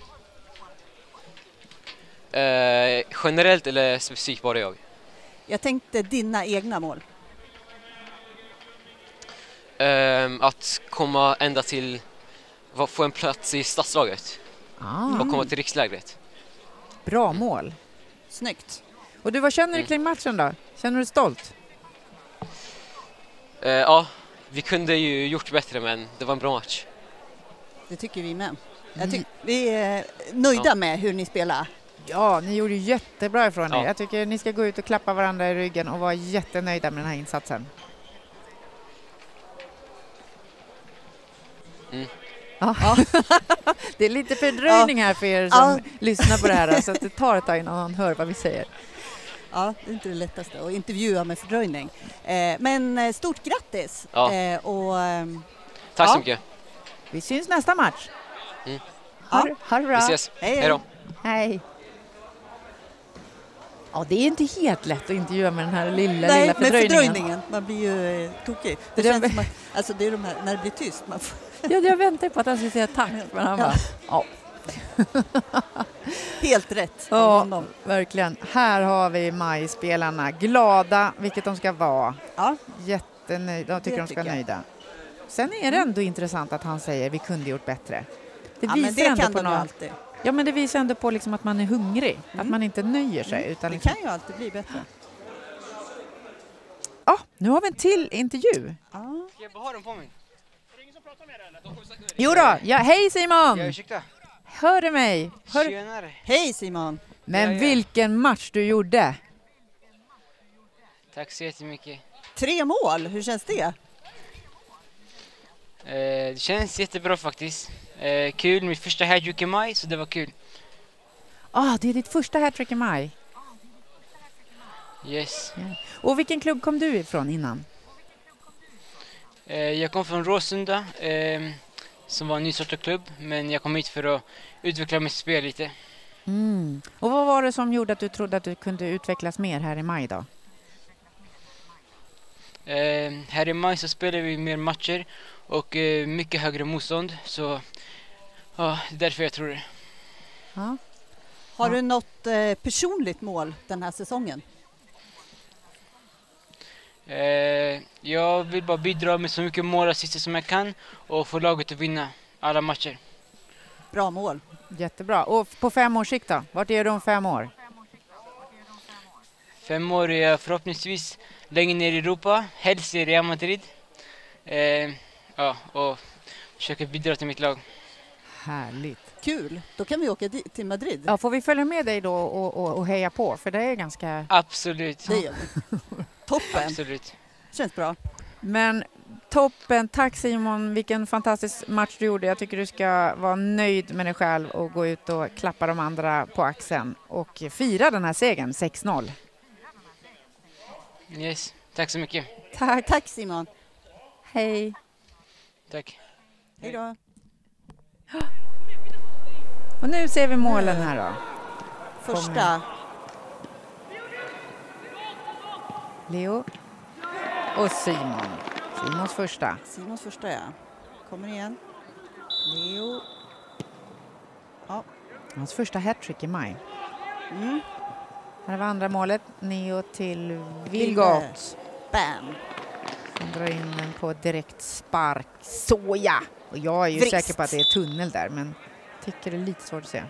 Eh, generellt eller specifikt bara jag? Jag tänkte dina egna mål. Eh, att komma ända till... va- Få en plats i stadslaget. Ah, Och komma till rikslägret. bra mål. Snyggt. Och du, vad känner du Mm. kring matchen då? Känner du dig stolt? Eh, ja, vi kunde ju gjort bättre men det var en bra match. Det tycker vi med. Jag tyck, vi är nöjda Ja. med hur ni spelar. Ja, ni gjorde ju jättebra ifrån er. Ja. Jag tycker ni ska gå ut och klappa varandra i ryggen och vara jättenöjda med den här insatsen. Mm. Ja. Det är lite fördröjning här för er som Ja. lyssnar på det här, så att det tar ett tag innan någon hör vad vi säger. Ja, det är inte det lättaste att intervjua med fördröjning. Eh, men eh, stort grattis! Ja. Eh, och, ehm, Tack Ja. så mycket. Vi syns nästa match. Mm. Ha, det- ha det bra. Vi ses. hej, Hej då. Hej. Ja, det är inte helt lätt att intervjua med den här lilla, Nej, lilla med fördröjningen. fördröjningen. Man blir ju eh, tokig. Det, Det- känns som att, alltså det är de här, när det blir tyst. Man får, Ja, jag väntade på att han skulle säga tack, men han Ja. bara, ja. helt rätt av Ja, honom. verkligen. Här har vi majspelarna. Glada, vilket de ska vara. Ja. Jättenöjda. De tycker Det de ska tycker vara jag. nöjda. Sen är det ändå intressant att han säger vi kunde gjort bättre. Det Ja, men visar det ändå kan på de ju något. alltid. Ja, men det visar ändå på liksom att man är hungrig. Att Mm. man inte nöjer sig. Utan Det liksom... kan ju alltid bli bättre. Ja, nu har vi en till intervju. Ja. Jag har den på mig. Jo då, ja, hej Simon! Ja, ursäkta. Hör du mig? Hör... Tjenare. Hej Simon! Men Ja, ja. vilken match du gjorde! Tack så jättemycket. Tre mål, hur känns det? Eh, det känns jättebra faktiskt. Eh, kul, mitt första hattrick i maj, så det var kul. Ah, det är ditt första hattrick i maj. Yes. Och vilken klubb kom du ifrån innan? Eh, jag kom från Råsunda, eh, som var en nystartad klubb, men jag kom hit för att utveckla mitt spel lite. Mm. Och vad var det som gjorde att du trodde att du kunde utvecklas mer här i maj då? Eh, här i maj så spelar vi mer matcher och eh, mycket högre motstånd, så ja, det är därför jag tror det. Ja. Har Ja. du något eh, personligt mål den här säsongen? Eh, jag vill bara bidra med så mycket mål och assister som jag kan och få laget att vinna alla matcher. Bra mål. Jättebra. Och på fem års sikt då? Vart är du om fem år? Fem år är jag förhoppningsvis längre ner i Europa, helst i Real Madrid. Eh, ja, och försöka bidra till mitt lag. Härligt. Kul, då kan vi åka dit till Madrid. Ja, får vi följa med dig då och, och, och heja på? För det är ganska... Absolut. Det gör vi. Toppen, Absolut. känns bra. Men toppen, tack Simon, vilken fantastisk match du gjorde. Jag tycker du ska vara nöjd med dig själv och gå ut och klappa de andra på axeln och fira den här segern, sex noll. Yes, tack så mycket. Tack. Tack Simon. Hej. Tack. Hej då. Och nu ser vi målen här då. Första. Leo och Simon. Simons första. Simons första, ja. Kommer igen. Leo. Ja. Hans första hattrick i maj. Mm. Här var andra målet. Neo till Vilgot. Bam. Som drar in den på direkt spark. Så ja! Och jag är ju Vrist. säker på att det är tunnel där, men tycker det är lite svårt att se.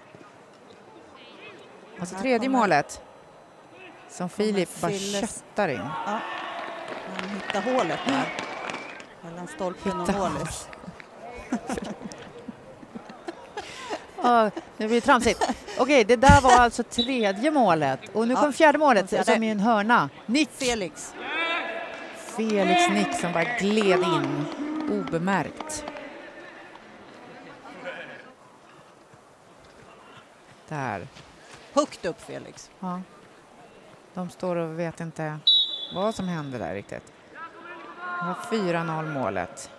Alltså Här tredje kommer- målet. Som Filip bara Filles. köttar in. Ja. Han hittar hålet där. Mellan stolpen och Hitta målet. Ja, det blir tramsigt. Okej, det där var alltså tredje målet. Och nu Ja, kom fjärde målet fjärde. som är en hörna. Nick. Felix. Felix Nick som bara gled in obemärkt. Där. Högt upp Felix. Ja. De står och vet inte vad som hände där riktigt. Det var fyra noll målet.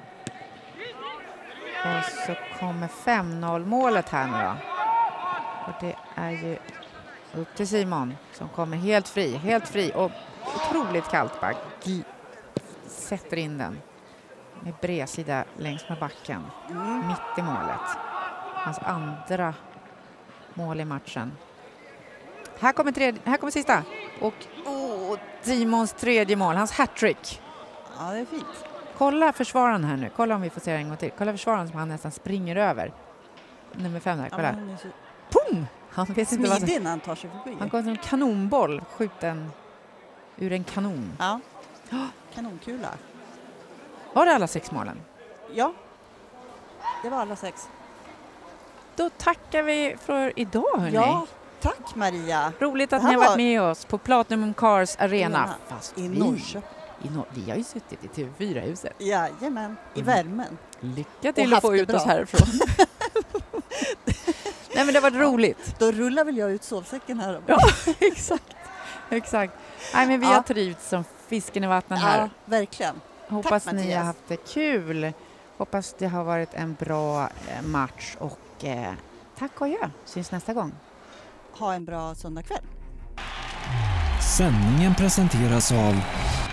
Och så kommer fem noll målet här nu då. Och det är ju upp till Simon som kommer helt fri. Helt fri och otroligt kallt bara. Gl- sätter in den med bredsida längs med backen. Mm. Mitt i målet. Hans andra mål i matchen. Här kommer, tredje, här kommer sista. Och oh, Simons tredje mål. Hans hattrick. Ja, det är fint. Kolla försvararen här nu. Kolla om vi får se en gång till. Kolla försvararen som han nästan springer över. Nummer fem där. Ja, Kolla. men han är så Pum! Han vet inte vad som... smidig när han tar sig förbi. Han kommer som en kanonboll. Skjuten ur en kanon. Ja. Kanonkula. Var det alla sex målen? Ja. Det var alla sex. Då tackar vi för idag, hörni. Ja, tack Maria. Roligt att Det här ni har varit var- med oss på Platinum Cars Arena. Arena Fast I vi, Norrköping. i Nor- vi har ju suttit i T V fyra-huset. Jajamän, i Mm. värmen. Lycka till Och att få haft det ut bra. oss härifrån. Nej, men det var roligt. Då rullar väl jag ut sovsäcken här. Ja, exakt. Exakt. Nej, men vi Ja. har trivts som fisken i vattnet här. Ja, verkligen. Hoppas Tack, ni har Mattias. haft det kul. Hoppas det har varit en bra eh, match. Och eh, tack och adjö. Syns nästa gång. Ha en bra söndagkväll. Sändningen presenteras av